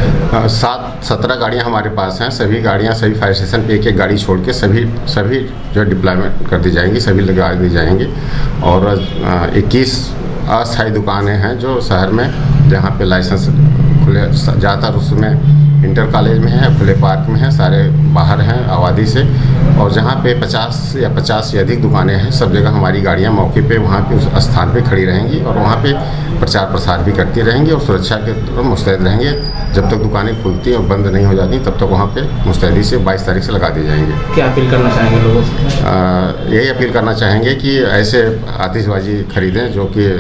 सात सत्रह गाड़ियाँ हमारे पास हैं। सभी गाड़ियाँ सभी फायर स्टेशन पे एक एक गाड़ी छोड़ के सभी सभी जो डिप्लॉयमेंट कर दी जाएंगी, सभी लगा दी जाएंगी। और इक्कीस अस्थायी दुकानें हैं जो शहर में जहाँ पे लाइसेंस खुले ज़्यादातर उसमें इंटर कॉलेज में हैं, खुले पार्क में हैं, सारे बाहर हैं आबादी से। और जहाँ पे पचास या पचास से अधिक दुकानें हैं, सब जगह हमारी गाड़ियाँ मौके पे वहाँ पे उस स्थान पे खड़ी रहेंगी और वहाँ पे प्रचार प्रसार भी करती रहेंगी और सुरक्षा के तरफ मुस्तैद रहेंगे। जब तक दुकानें खुलती और बंद नहीं हो जाती तब तक वहाँ पे मुस्तैदी से बाईस तारीख से लगा दी जाएंगे। क्या अपील करना चाहेंगे लोगों से? यही अपील करना चाहेंगे कि ऐसे आतिशबाजी खरीदें जो कि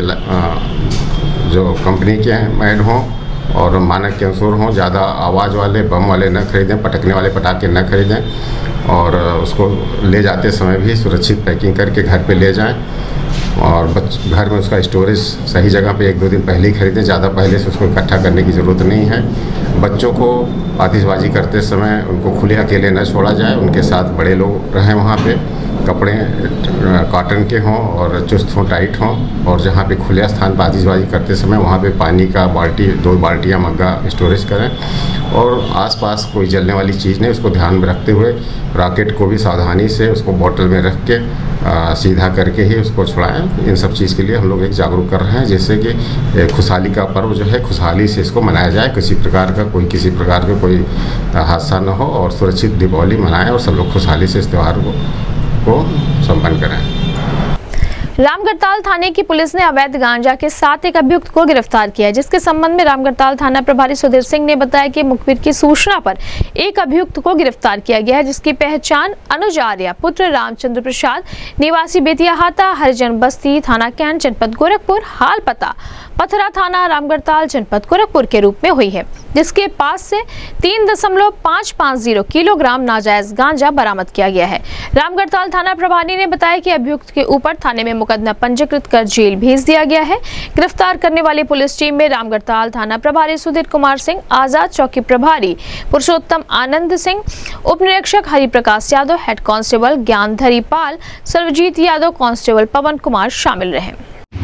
जो कंपनी के मेड हों और मानक के अनुसार हों, ज़्यादा आवाज़ वाले बम वाले न खरीदें, पटकने वाले पटाखे न खरीदें और उसको ले जाते समय भी सुरक्षित पैकिंग करके घर पे ले जाएं और बच घर में उसका स्टोरेज सही जगह पे एक दो दिन पहले ही खरीदें, ज़्यादा पहले से उसको इकट्ठा करने की ज़रूरत नहीं है। बच्चों को आतिशबाजी करते समय उनको खुले अकेले न छोड़ा जाए, उनके साथ बड़े लोग रहें वहाँ पे, कपड़े कॉटन के हों और चुस्त हों, टाइट हों और जहाँ पे खुले स्थान पर आतिशबाजी करते समय वहाँ पे पानी का बाल्टी, दो बाल्टियाँ मग्गा स्टोरेज करें और आसपास कोई जलने वाली चीज़ नहीं, उसको ध्यान में रखते हुए रॉकेट को भी सावधानी से उसको बोतल में रख के आ, सीधा करके ही उसको छुड़ाएं। इन सब चीज़ के लिए हम लोग एक जागरूक कर रहे हैं, जैसे कि खुशहाली का पर्व जो है खुशहाली से इसको मनाया जाए, किसी प्रकार का कोई किसी प्रकार का कोई हादसा न हो और सुरक्षित दीपावली मनाएं और सब लोग खुशहाली से इस त्यौहार को को संपन्न कराएं। रामगढ़ताल थाने की पुलिस ने अवैध गांजा के साथ एक अभियुक्त को गिरफ्तार किया है, जिसके संबंध में रामगढ़ताल थाना प्रभारी सुधीर सिंह ने बताया कि मुखबिर की सूचना पर एक अभियुक्त को गिरफ्तार किया गया है, जिसकी पहचान अनुज आर्या पुत्र रामचंद्र प्रसाद निवासी बेतियाहाता हरिजन बस्ती थाना कैंट जनपद गोरखपुर हाल पता पथरा थाना रामगढ़ताल जनपद गोरखपुर के रूप में हुई है, जिसके पास से तीन दशमलव पाँच पाँच जीरो किलोग्राम नाजायज गांजा बरामद किया गया है। रामगढ़ताल थाना प्रभारी ने बताया कि अभियुक्त के ऊपर थाने में मुकदमा पंजीकृत कर जेल भेज दिया गया है। गिरफ्तार करने वाली पुलिस टीम में रामगढ़ताल थाना प्रभारी सुधीर कुमार सिंह, आजाद चौकी प्रभारी पुरुषोत्तम आनंद सिंह, उप निरीक्षक Hariprakash Yadav, head constable Gyandhari Pal, Sarvjeet Yadav, constable Pawan Kumar शामिल रहे।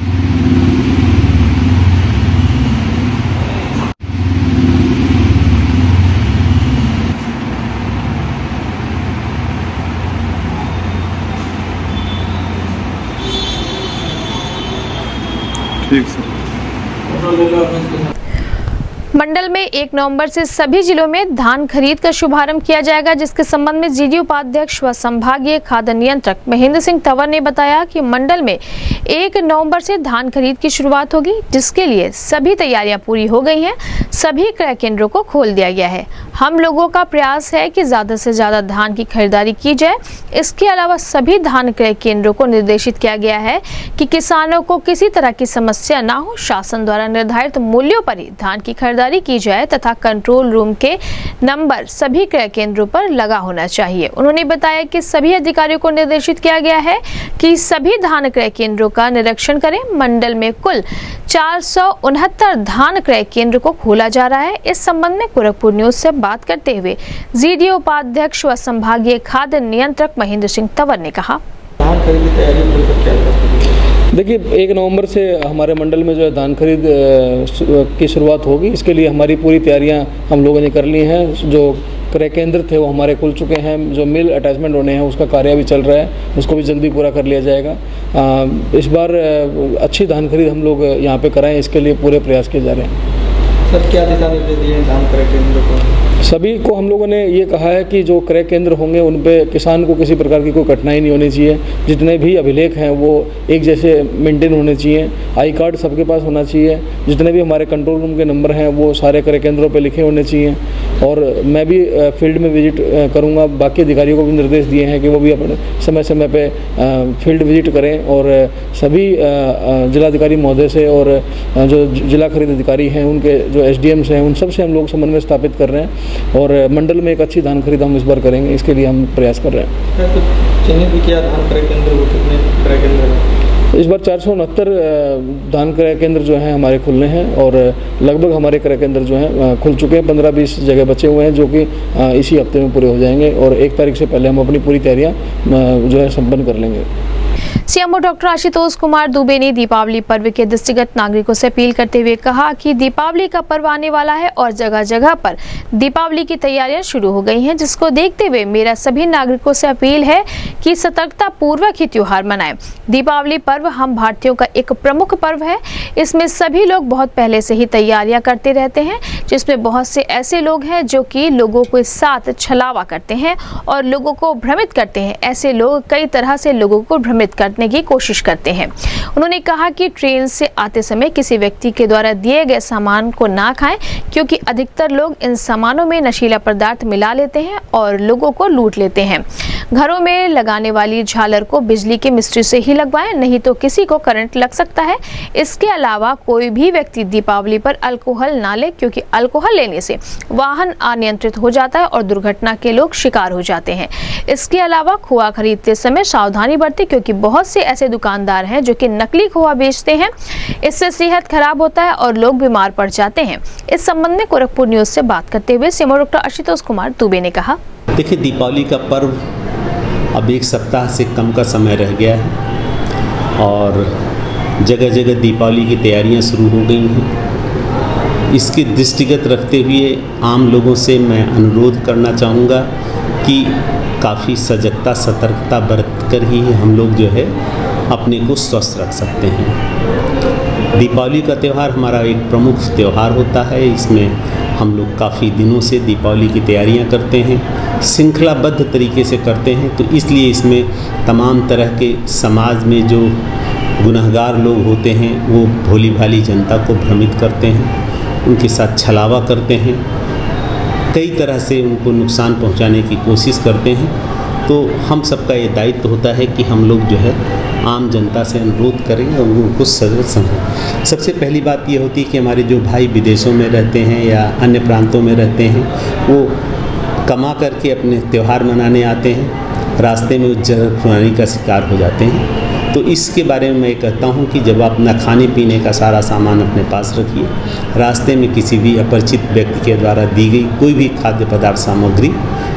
मंडल में एक नवंबर से सभी जिलों में धान खरीद का शुभारंभ किया जाएगा, जिसके संबंध में जीडी उपाध्यक्ष व संभागीय खाद्य नियंत्रक महेंद्र सिंह तंवर ने बताया कि मंडल में एक नवंबर से धान खरीद की शुरुआत होगी, जिसके लिए सभी तैयारियां पूरी हो गई हैं। सभी क्रय केंद्रों को खोल दिया गया है। हम लोगों का प्रयास है कि ज्यादा से ज्यादा धान की खरीदारी की जाए। इसके अलावा सभी धान क्रय केंद्रों को निर्देशित किया गया है कि किसानों को किसी तरह की समस्या न हो। शासन द्वारा निर्धारित मूल्यों पर ही धान की खरीदारी की जाए तथा कंट्रोल रूम के नंबर सभी क्रय केंद्रों पर लगा होना चाहिए। उन्होंने बताया कि सभी अधिकारियों को निर्देशित किया गया है कि सभी धान क्रय केंद्रों का निरीक्षण करें। मंडल में कुल चार सौ उनहत्तर धान क्रय केंद्र को खोला जा रहा है। इस संबंध में गोरखपुर न्यूज से बात करते हुए जीडी उपाध्यक्ष व संभागीय खाद्य नियंत्रक महेंद्र सिंह तंवर ने कहा, देखिए एक नवंबर से हमारे मंडल में जो है धान खरीद की शुरुआत होगी। इसके लिए हमारी पूरी तैयारियां हम लोगों ने कर ली हैं। जो क्रय केंद्र थे वो हमारे खुल चुके हैं, जो मिल अटैचमेंट होने हैं उसका कार्य भी चल रहा है, उसको भी जल्दी पूरा कर लिया जाएगा। आ, इस बार अच्छी धान खरीद हम लोग यहाँ पे कराएं, इसके लिए पूरे प्रयास किए जा रहे हैं। सर क्या दिशा निर्देश दिए धान क्रय केंद्र को? सभी को हम लोगों ने ये कहा है कि जो क्रय केंद्र होंगे उन पे किसान को किसी प्रकार की कोई कठिनाई नहीं होनी चाहिए। जितने भी अभिलेख हैं वो एक जैसे मेंटेन होने चाहिए। आई कार्ड सबके पास होना चाहिए। जितने भी हमारे कंट्रोल रूम के नंबर हैं वो सारे क्रय केंद्रों पे लिखे होने चाहिए। और मैं भी फील्ड में विजिट करूँगा। बाकी अधिकारियों को भी निर्देश दिए हैं कि वो भी अपने समय समय पर फील्ड विजिट करें और सभी जिलाधिकारी महोदय से और जो जिला खरीद अधिकारी हैं उनके जो एस डी एम्स हैं उन सब से हम लोग समन्वय स्थापित कर रहे हैं और मंडल में एक अच्छी धान खरीद हम इस बार करेंगे। इसके लिए हम प्रयास कर रहे हैं। तो चिन्हित भी किया धान क्रय केंद्र वो कितने क्रय केंद्र हैं? इस बार चार सौ उनहत्तर धान क्रय केंद्र जो हैं हमारे खुलने हैं और लगभग हमारे क्रय केंद्र जो हैं खुल चुके हैं। पंद्रह बीस जगह बचे हुए हैं जो कि इसी हफ्ते में पूरे हो जाएंगे और एक तारीख से पहले हम अपनी पूरी तैयारियाँ जो है संपन्न कर लेंगे। सीएमओ डॉक्टर आशुतोष कुमार दुबे ने दीपावली पर्व के दृष्टिगत नागरिकों से अपील करते हुए कहा कि दीपावली का पर्व आने वाला है और जगह जगह पर दीपावली की तैयारियां शुरू हो गई हैं, जिसको देखते हुए मेरा सभी नागरिकों से अपील है कि सतर्कता पूर्वक ही त्योहार मनाएं। दीपावली पर्व हम भारतीयों का एक प्रमुख पर्व है। इसमें सभी लोग बहुत पहले से ही तैयारियां करते रहते हैं, जिसमें बहुत से ऐसे लोग हैं जो कि लोगों के साथ छलावा करते हैं और लोगों को भ्रमित करते हैं। ऐसे लोग कई तरह से लोगों को भ्रमित करने की कोशिश करते हैं। उन्होंने कहा कि ट्रेन से आते समय किसी व्यक्ति के द्वारा दिए गए सामान को ना खाएं, क्योंकि अधिकतर लोग इन सामानों में नशीला पदार्थ मिला लेते हैं और लोगों को लूट लेते हैं। घरों में लगाने वाली झालर को बिजली के मिस्त्री से ही लगवाएं, नहीं तो किसी को करंट लग सकता है। इसके अलावा कोई भी व्यक्ति दीपावली पर अल्कोहल ना ले, क्योंकि अल्कोहल लेने से वाहन अनियंत्रित हो जाता है और दुर्घटना के लोग शिकार हो जाते हैं। इसके अलावा खोआ खरीदते समय सावधानी बरतें, क्योंकि बहुत से ऐसे दुकानदार हैं जो कि नकली खोआ बेचते हैं। इससे सेहत खराब होता है और लोग बीमार पड़ जाते हैं। इस संबंध में गोरखपुर न्यूज से बात करते हुए सीएमओ डॉक्टर आशुतोष कुमार दुबे ने कहा, देखिए, दीपावली का पर्व अब एक सप्ताह से कम का समय रह गया है और जगह जगह दीपावली की तैयारियां शुरू हो गई हैं। इसके दृष्टिगत रखते हुए आम लोगों से मैं अनुरोध करना चाहूँगा कि काफ़ी सजगता सतर्कता बरत कर ही हम लोग जो है अपने को स्वस्थ रख सकते हैं। दीपावली का त्यौहार हमारा एक प्रमुख त्यौहार होता है। इसमें हम लोग काफ़ी दिनों से दीपावली की तैयारियां करते हैं, श्रृंखलाबद्ध तरीके से करते हैं। तो इसलिए इसमें तमाम तरह के समाज में जो गुनहगार लोग होते हैं वो भोली भाली जनता को भ्रमित करते हैं, उनके साथ छलावा करते हैं, कई तरह से उनको नुकसान पहुंचाने की कोशिश करते हैं। तो हम सबका ये दायित्व होता है कि हम लोग जो है आम जनता से अनुरोध करें और उनको सजग समझें। सबसे पहली बात ये होती है कि हमारे जो भाई विदेशों में रहते हैं या अन्य प्रांतों में रहते हैं, वो कमा करके अपने त्यौहार मनाने आते हैं, रास्ते में जरखुरानी का शिकार हो जाते हैं। तो इसके बारे में मैं कहता हूँ कि जब आप अपना खाने पीने का सारा सामान अपने पास रखिए, रास्ते में किसी भी अपरिचित व्यक्ति के द्वारा दी गई कोई भी खाद्य पदार्थ सामग्री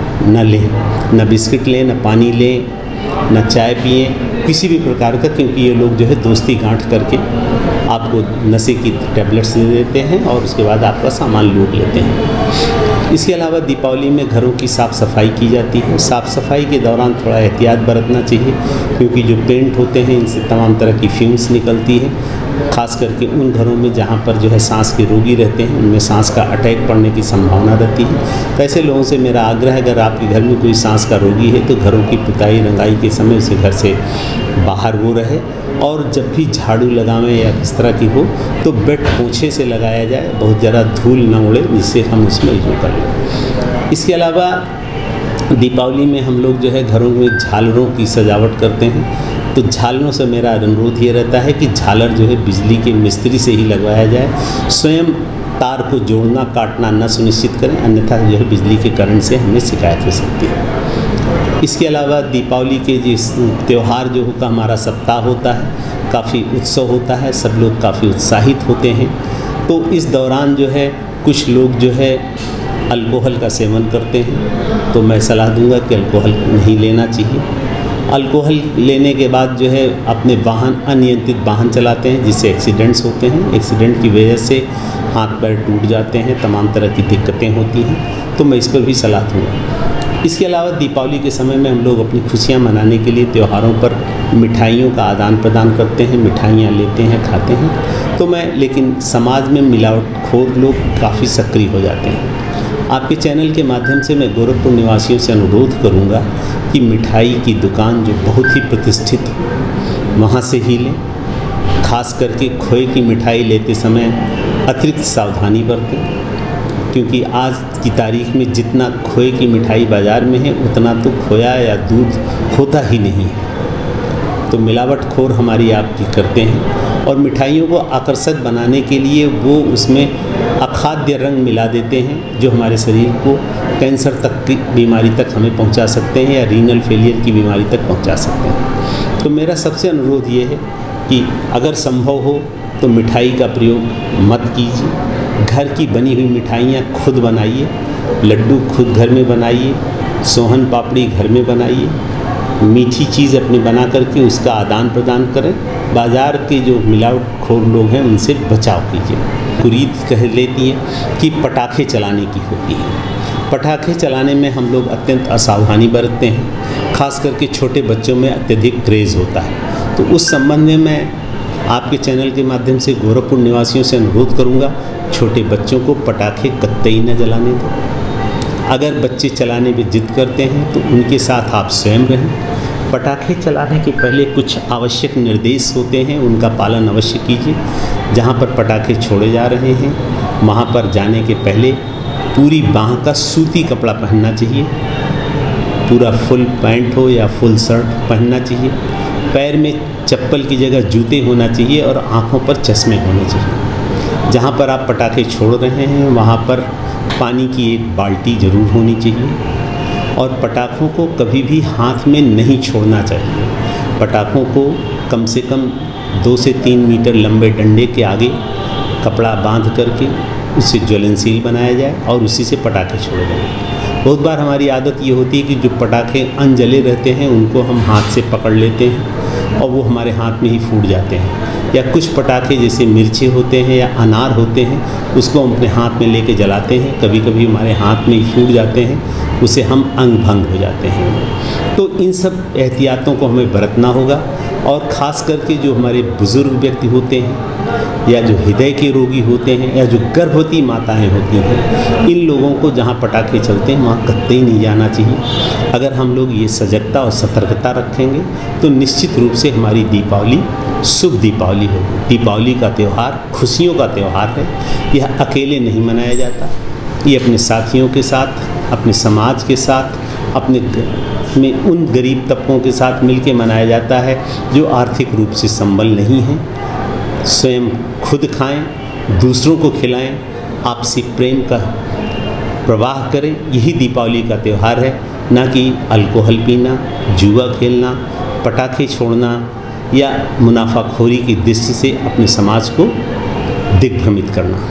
न लें, न बिस्किट लें, न पानी लें, न चाय पिए, किसी भी प्रकार का, क्योंकि ये लोग जो है दोस्ती गांठ करके आपको नशे की टैबलेट्स दे देते हैं और उसके बाद आपका सामान लूट लेते हैं। इसके अलावा दीपावली में घरों की साफ़ सफाई की जाती है। साफ़ सफाई के दौरान थोड़ा एहतियात बरतना चाहिए, क्योंकि जो पेंट होते हैं इनसे तमाम तरह की फ्यूम्स निकलती है। ख़ास करके उन घरों में जहाँ पर जो है सांस के रोगी रहते हैं, उनमें सांस का अटैक पड़ने की संभावना रहती है। तो ऐसे लोगों से मेरा आग्रह है, अगर आपके घर में कोई सांस का रोगी है तो घरों की पुताई रंगाई के समय उसे घर से बाहर वो रहे, और जब भी झाड़ू लगावें या इस तरह की हो तो बेड पोंछे से लगाया जाए, बहुत ज़्यादा धूल न उड़े, जिससे हम उसमें यूँ कर लें। इसके अलावा दीपावली में हम लोग जो है घरों में झालरों की सजावट करते हैं। तो झालरों से मेरा अनुरोध ये रहता है कि झालर जो है बिजली के मिस्त्री से ही लगवाया जाए। स्वयं तार को जोड़ना काटना न सुनिश्चित करें, अन्यथा जो है बिजली के करंट से हमें शिकायत हो सकती है। इसके अलावा दीपावली के जिस त्यौहार जो होगा हमारा सप्ताह होता है, काफ़ी उत्सव होता है, सब लोग काफ़ी उत्साहित होते हैं। तो इस दौरान जो है कुछ लोग जो है अल्कोहल का सेवन करते हैं, तो मैं सलाह दूंगा कि अल्कोहल नहीं लेना चाहिए। अल्कोहल लेने के बाद जो है अपने वाहन अनियंत्रित वाहन चलाते हैं, जिससे एक्सीडेंट्स होते हैं। एक्सीडेंट की वजह से हाथ पैर टूट जाते हैं, तमाम तरह की दिक्कतें होती हैं। तो मैं इस पर भी सलाह दूँगा। इसके अलावा दीपावली के समय में हम लोग अपनी खुशियाँ मनाने के लिए त्योहारों पर मिठाइयों का आदान प्रदान करते हैं, मिठाइयाँ लेते हैं, खाते हैं। तो मैं लेकिन समाज में मिलावटखोर लोग काफ़ी सक्रिय हो जाते हैं। आपके चैनल के माध्यम से मैं गोरखपुर निवासियों से अनुरोध करूंगा कि मिठाई की दुकान जो बहुत ही प्रतिष्ठित है वहाँ से ही लें। खास करके खोए की मिठाई लेते समय अतिरिक्त सावधानी बरतें, क्योंकि आज की तारीख में जितना खोए की मिठाई बाज़ार में है उतना तो खोया या दूध होता ही नहीं है। तो मिलावटखोर हमारी आपकी करते हैं और मिठाइयों को आकर्षक बनाने के लिए वो उसमें अखाद्य रंग मिला देते हैं, जो हमारे शरीर को कैंसर तक की बीमारी तक हमें पहुंचा सकते हैं या रीनल फेलियर की बीमारी तक पहुंचा सकते हैं। तो मेरा सबसे अनुरोध ये है कि अगर संभव हो तो मिठाई का प्रयोग मत कीजिए। घर की बनी हुई मिठाइयाँ खुद बनाइए, लड्डू खुद घर में बनाइए, सोहन पापड़ी घर में बनाइए, मीठी चीज़ अपनी बना करके उसका आदान प्रदान करें। बाज़ार के जो मिलावटखोर लोग हैं उनसे बचाव कीजिए। कुरीत कह लेती है कि पटाखे चलाने की होती है। पटाखे चलाने में हम लोग अत्यंत असावधानी बरतते हैं, खास करके छोटे बच्चों में अत्यधिक क्रेज़ होता है। तो उस संबंध में मैं आपके चैनल के माध्यम से गोरखपुर निवासियों से अनुरोध करूंगा, छोटे बच्चों को पटाखे कतई न जलाने दें। अगर बच्चे चलाने में जिद करते हैं तो उनके साथ आप स्वयं रहें। पटाखे चलाने के पहले कुछ आवश्यक निर्देश होते हैं, उनका पालन अवश्य कीजिए। जहाँ पर पटाखे छोड़े जा रहे हैं वहाँ पर जाने के पहले पूरी बाँह का सूती कपड़ा पहनना चाहिए। पूरा फुल पैंट हो या फुल शर्ट पहनना चाहिए। पैर में चप्पल की जगह जूते होना चाहिए और आँखों पर चश्मे होने चाहिए। जहाँ पर आप पटाखे छोड़ रहे हैं वहाँ पर पानी की एक बाल्टी ज़रूर होनी चाहिए और पटाखों को कभी भी हाथ में नहीं छोड़ना चाहिए। पटाखों को कम से कम दो से तीन मीटर लंबे डंडे के आगे कपड़ा बांध करके उसे ज्वलनशील बनाया जाए और उसी से पटाखे छोड़े जाएँ। बहुत बार हमारी आदत ये होती है कि जो पटाखे अनजले रहते हैं उनको हम हाथ से पकड़ लेते हैं और वो हमारे हाथ में ही फूट जाते हैं। या कुछ पटाखे जैसे मिर्चे होते हैं या अनार होते हैं उसको हम अपने हाथ में लेके जलाते हैं, कभी कभी हमारे हाथ में ही फूट जाते हैं, उसे हम अंग भंग हो जाते हैं। तो इन सब एहतियातों को हमें बरतना होगा और ख़ास करके जो हमारे बुज़ुर्ग व्यक्ति होते हैं या जो हृदय के रोगी होते हैं या जो गर्भवती माताएं होती हैं, इन लोगों को जहाँ पटाखे चलते हैं वहाँ कतई नहीं जाना चाहिए। अगर हम लोग ये सजगता और सतर्कता रखेंगे तो निश्चित रूप से हमारी दीपावली शुभ दीपावली होगी। दीपावली का त्यौहार खुशियों का त्यौहार है। यह अकेले नहीं मनाया जाता, ये अपने साथियों के साथ, अपने समाज के साथ, अपने में उन गरीब तबकों के साथ मिलकर मनाया जाता है जो आर्थिक रूप से संबल नहीं हैं। स्वयं खुद खाएं, दूसरों को खिलाएं, आपसी प्रेम का प्रवाह करें। यही दीपावली का त्यौहार है, ना कि अल्कोहल पीना, जुआ खेलना, पटाखे छोड़ना या मुनाफाखोरी की दृष्टि से अपने समाज को दिग्भ्रमित करना।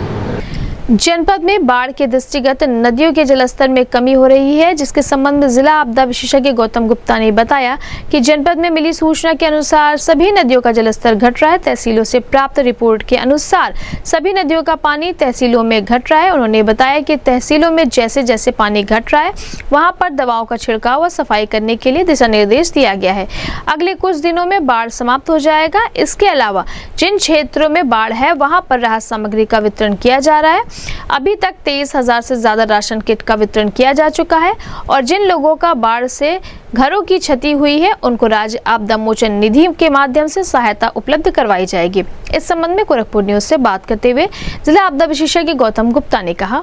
जनपद में बाढ़ के दृष्टिगत नदियों के जलस्तर में कमी हो रही है, जिसके संबंध में जिला आपदा विशेषज्ञ गौतम गुप्ता ने बताया कि जनपद में मिली सूचना के अनुसार सभी नदियों का जलस्तर घट रहा है। तहसीलों से प्राप्त रिपोर्ट के अनुसार सभी नदियों का पानी तहसीलों में घट रहा है। उन्होंने बताया कि तहसीलों में जैसे जैसे पानी घट रहा है वहां पर दवाओं का छिड़काव और सफाई करने के लिए दिशा निर्देश दिया गया है। अगले कुछ दिनों में बाढ़ समाप्त हो जाएगा। इसके अलावा जिन क्षेत्रों में बाढ़ है वहां पर राहत सामग्री का वितरण किया जा रहा है। अभी तक तेईस हजार से ज्यादा राशन किट का वितरण किया जा चुका है और जिन लोगों का बाढ़ से घरों की क्षति हुई है उनको राज्य आपदा मोचन निधि के माध्यम से सहायता उपलब्ध करवाई जाएगी। इस संबंध में गोरखपुर न्यूज से बात करते हुए जिला आपदा विशेषज्ञ गौतम गुप्ता ने कहा,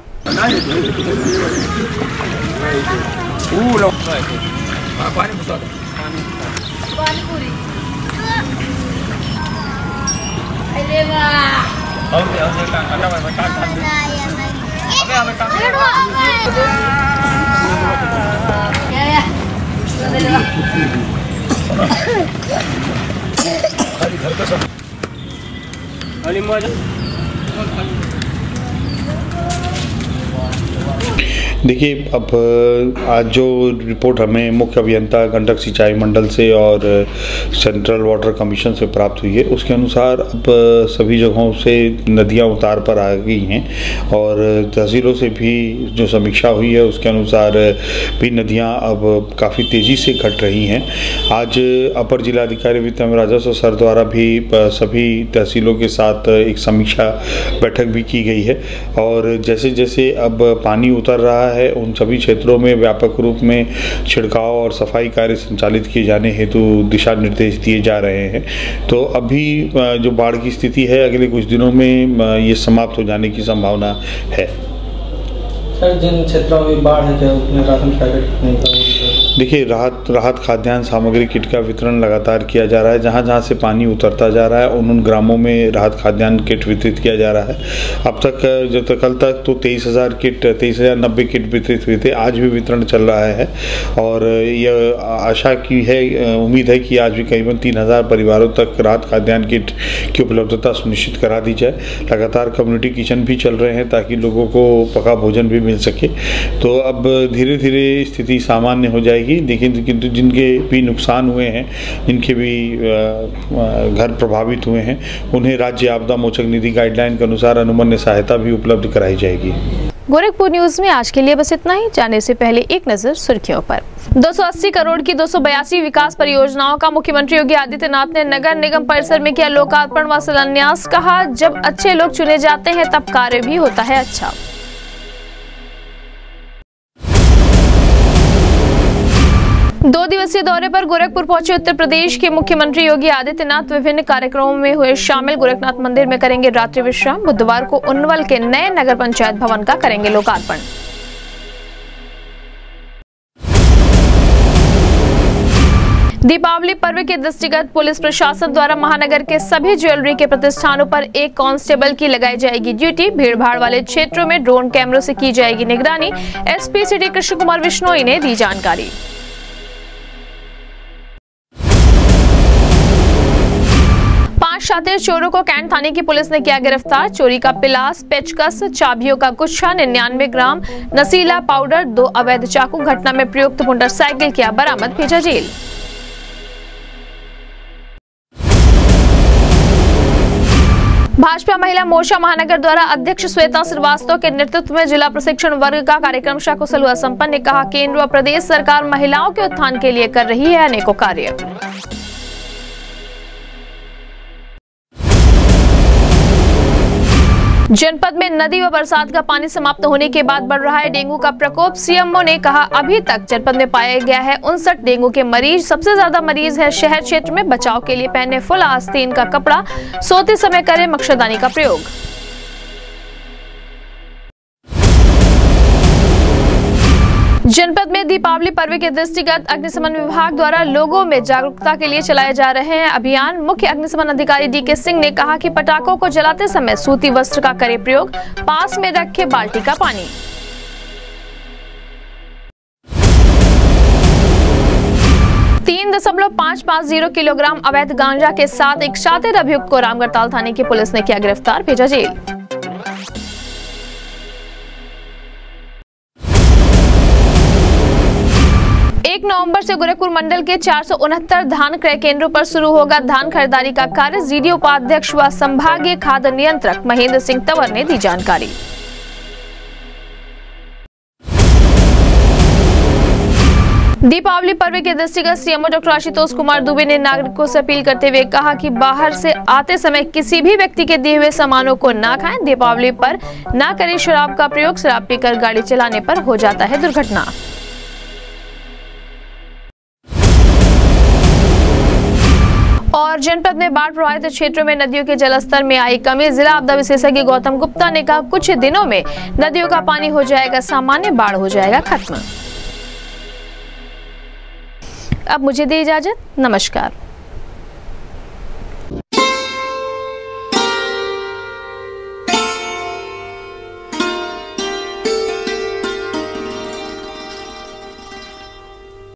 देखिए, अब आज जो रिपोर्ट हमें मुख्य अभियंता गंडक सिंचाई मंडल से और सेंट्रल वाटर कमीशन से प्राप्त हुई है उसके अनुसार अब सभी जगहों से नदियां उतार पर आ गई हैं और तहसीलों से भी जो समीक्षा हुई है उसके अनुसार भी नदियां अब काफ़ी तेज़ी से घट रही हैं। आज अपर जिलाधिकारी वित्त एवं राजस्व सर द्वारा भी सभी तहसीलों के साथ एक समीक्षा बैठक भी की गई है और जैसे जैसे अब पानी उतर रहा है उन सभी क्षेत्रों में व्यापक रूप में छिड़काव और सफाई कार्य संचालित किए जाने हेतु दिशा निर्देश दिए जा रहे हैं। तो अभी जो बाढ़ की स्थिति है अगले कुछ दिनों में ये समाप्त हो जाने की संभावना है। सर, जिन क्षेत्रों में बाढ़ है क्या उसमें राशन पैकेट नहीं था? देखिए, राहत राहत खाद्यान्न सामग्री किट का वितरण लगातार किया जा रहा है। जहाँ जहाँ से पानी उतरता जा रहा है उन उन ग्रामों में राहत खाद्यान्न किट वितरित किया जा रहा है। अब तक जो तक कल तक तो तेईस हज़ार किट तेईस हज़ार नब्बे किट वितरित हुए थे। आज भी वितरण चल रहा है और यह आशा की है, उम्मीद है कि आज भी करीबन तीन हज़ार परिवारों तक राहत खाद्यान्न किट की उपलब्धता सुनिश्चित करा दी जाए। लगातार कम्युनिटी किचन भी चल रहे हैं ताकि लोगों को पका भोजन भी मिल सके। तो अब धीरे धीरे स्थिति सामान्य हो जाएगी जाएगी। लेकिन किंतु जिनके भी नुकसान हुए हैं, जिनके भी घर प्रभावित हुए हैं, उन्हें राज्य आपदा मोचक निधि गाइडलाइन के अनुसार अनुमन्य सहायता भी उपलब्ध कराई जाएगी। गोरखपुर न्यूज में आज के लिए बस इतना ही। जाने से पहले एक नजर सुर्खियों पर। दो सौ अस्सी करोड़ की दो सौ बयासी विकास परियोजनाओं का मुख्यमंत्री योगी आदित्यनाथ ने नगर निगम परिसर में किया लोकार्पण व शिलान्यास। कहा, जब अच्छे लोग चुने जाते हैं तब कार्य भी होता है अच्छा। दो दिवसीय दौरे पर गोरखपुर पहुंचे उत्तर प्रदेश के मुख्यमंत्री योगी आदित्यनाथ विभिन्न कार्यक्रमों में हुए शामिल। गोरखनाथ मंदिर में करेंगे रात्रि विश्राम। बुधवार को उन्नवल के नए नगर पंचायत भवन का करेंगे लोकार्पण। दीपावली पर्व के दृष्टिगत पुलिस प्रशासन द्वारा महानगर के सभी ज्वेलरी के प्रतिष्ठानों पर एक कांस्टेबल की लगाई जाएगी ड्यूटी। भीड़ भाड़ वाले क्षेत्रों में ड्रोन कैमरों से की जाएगी निगरानी। एसपी सिटी कृष्ण कुमार विश्नोई ने दी जानकारी। पांच शातिर चोरों को कैंट थाने की पुलिस ने किया गिरफ्तार। चोरी का पिलास, पेचकस, चाबियों का गुच्छा, निन्यानवे ग्राम नशीला पाउडर, दो अवैध चाकू, घटना में प्रयुक्त मोटरसाइकिल किया बरामद, भेजा जेल। भाजपा महिला मोर्चा महानगर द्वारा अध्यक्ष श्वेता श्रीवास्तव के नेतृत्व में जिला प्रशिक्षण वर्ग का कार्यक्रम शाकुशल हुआ संपन्न। ने कहा, केंद्र व प्रदेश सरकार महिलाओं के उत्थान के लिए कर रही है अनेकों कार्य। जनपद में नदी व बरसात का पानी समाप्त होने के बाद बढ़ रहा है डेंगू का प्रकोप। सीएमओ ने कहा, अभी तक जनपद में पाया गया है उनसठ डेंगू के मरीज। सबसे ज्यादा मरीज है शहर क्षेत्र में। बचाव के लिए पहने फुल आस्तीन का कपड़ा, सोते समय करें मच्छरदानी का प्रयोग। जनपद में दीपावली पर्व के दृष्टिगत अग्निशमन विभाग द्वारा लोगों में जागरूकता के लिए चलाए जा रहे हैं अभियान। मुख्य अग्निशमन अधिकारी डी के सिंह ने कहा कि पटाखों को जलाते समय सूती वस्त्र का करें प्रयोग, पास में रखे बाल्टी का पानी। तीन दशमलव पाँच पाँच जीरो किलोग्राम अवैध गांजा के साथ एक शातिर अभियुक्त को रामगढ़ताल थाने की पुलिस ने किया गिरफ्तार, भेजा जेल। एक नवंबर से गोरखपुर मंडल के चार सौ उनहत्तर धान क्रय केंद्रों पर शुरू होगा धान खरीदारी का कार्य। जीडी उपाध्यक्ष व संभागीय खाद्य नियंत्रक महेंद्र सिंह तंवर ने दी जानकारी। दीपावली पर्व के दृष्टिगत सीएमओ डॉक्टर आशुतोष कुमार दुबे ने नागरिकों से अपील करते हुए कहा कि बाहर से आते समय किसी भी व्यक्ति के दिए हुए सामानों को ना खाएं। दीपावली पर ना करें शराब का प्रयोग। शराब पीकर गाड़ी चलाने पर हो जाता है दुर्घटना। और जनपद में बाढ़ प्रभावित क्षेत्रों में नदियों के जलस्तर में आई कमी। जिला आपदा विशेषज्ञ गौतम गुप्ता ने कहा, कुछ दिनों में नदियों का पानी हो जाएगा सामान्य, बाढ़ हो जाएगा खत्म। अब मुझे दे इजाजत, नमस्कार।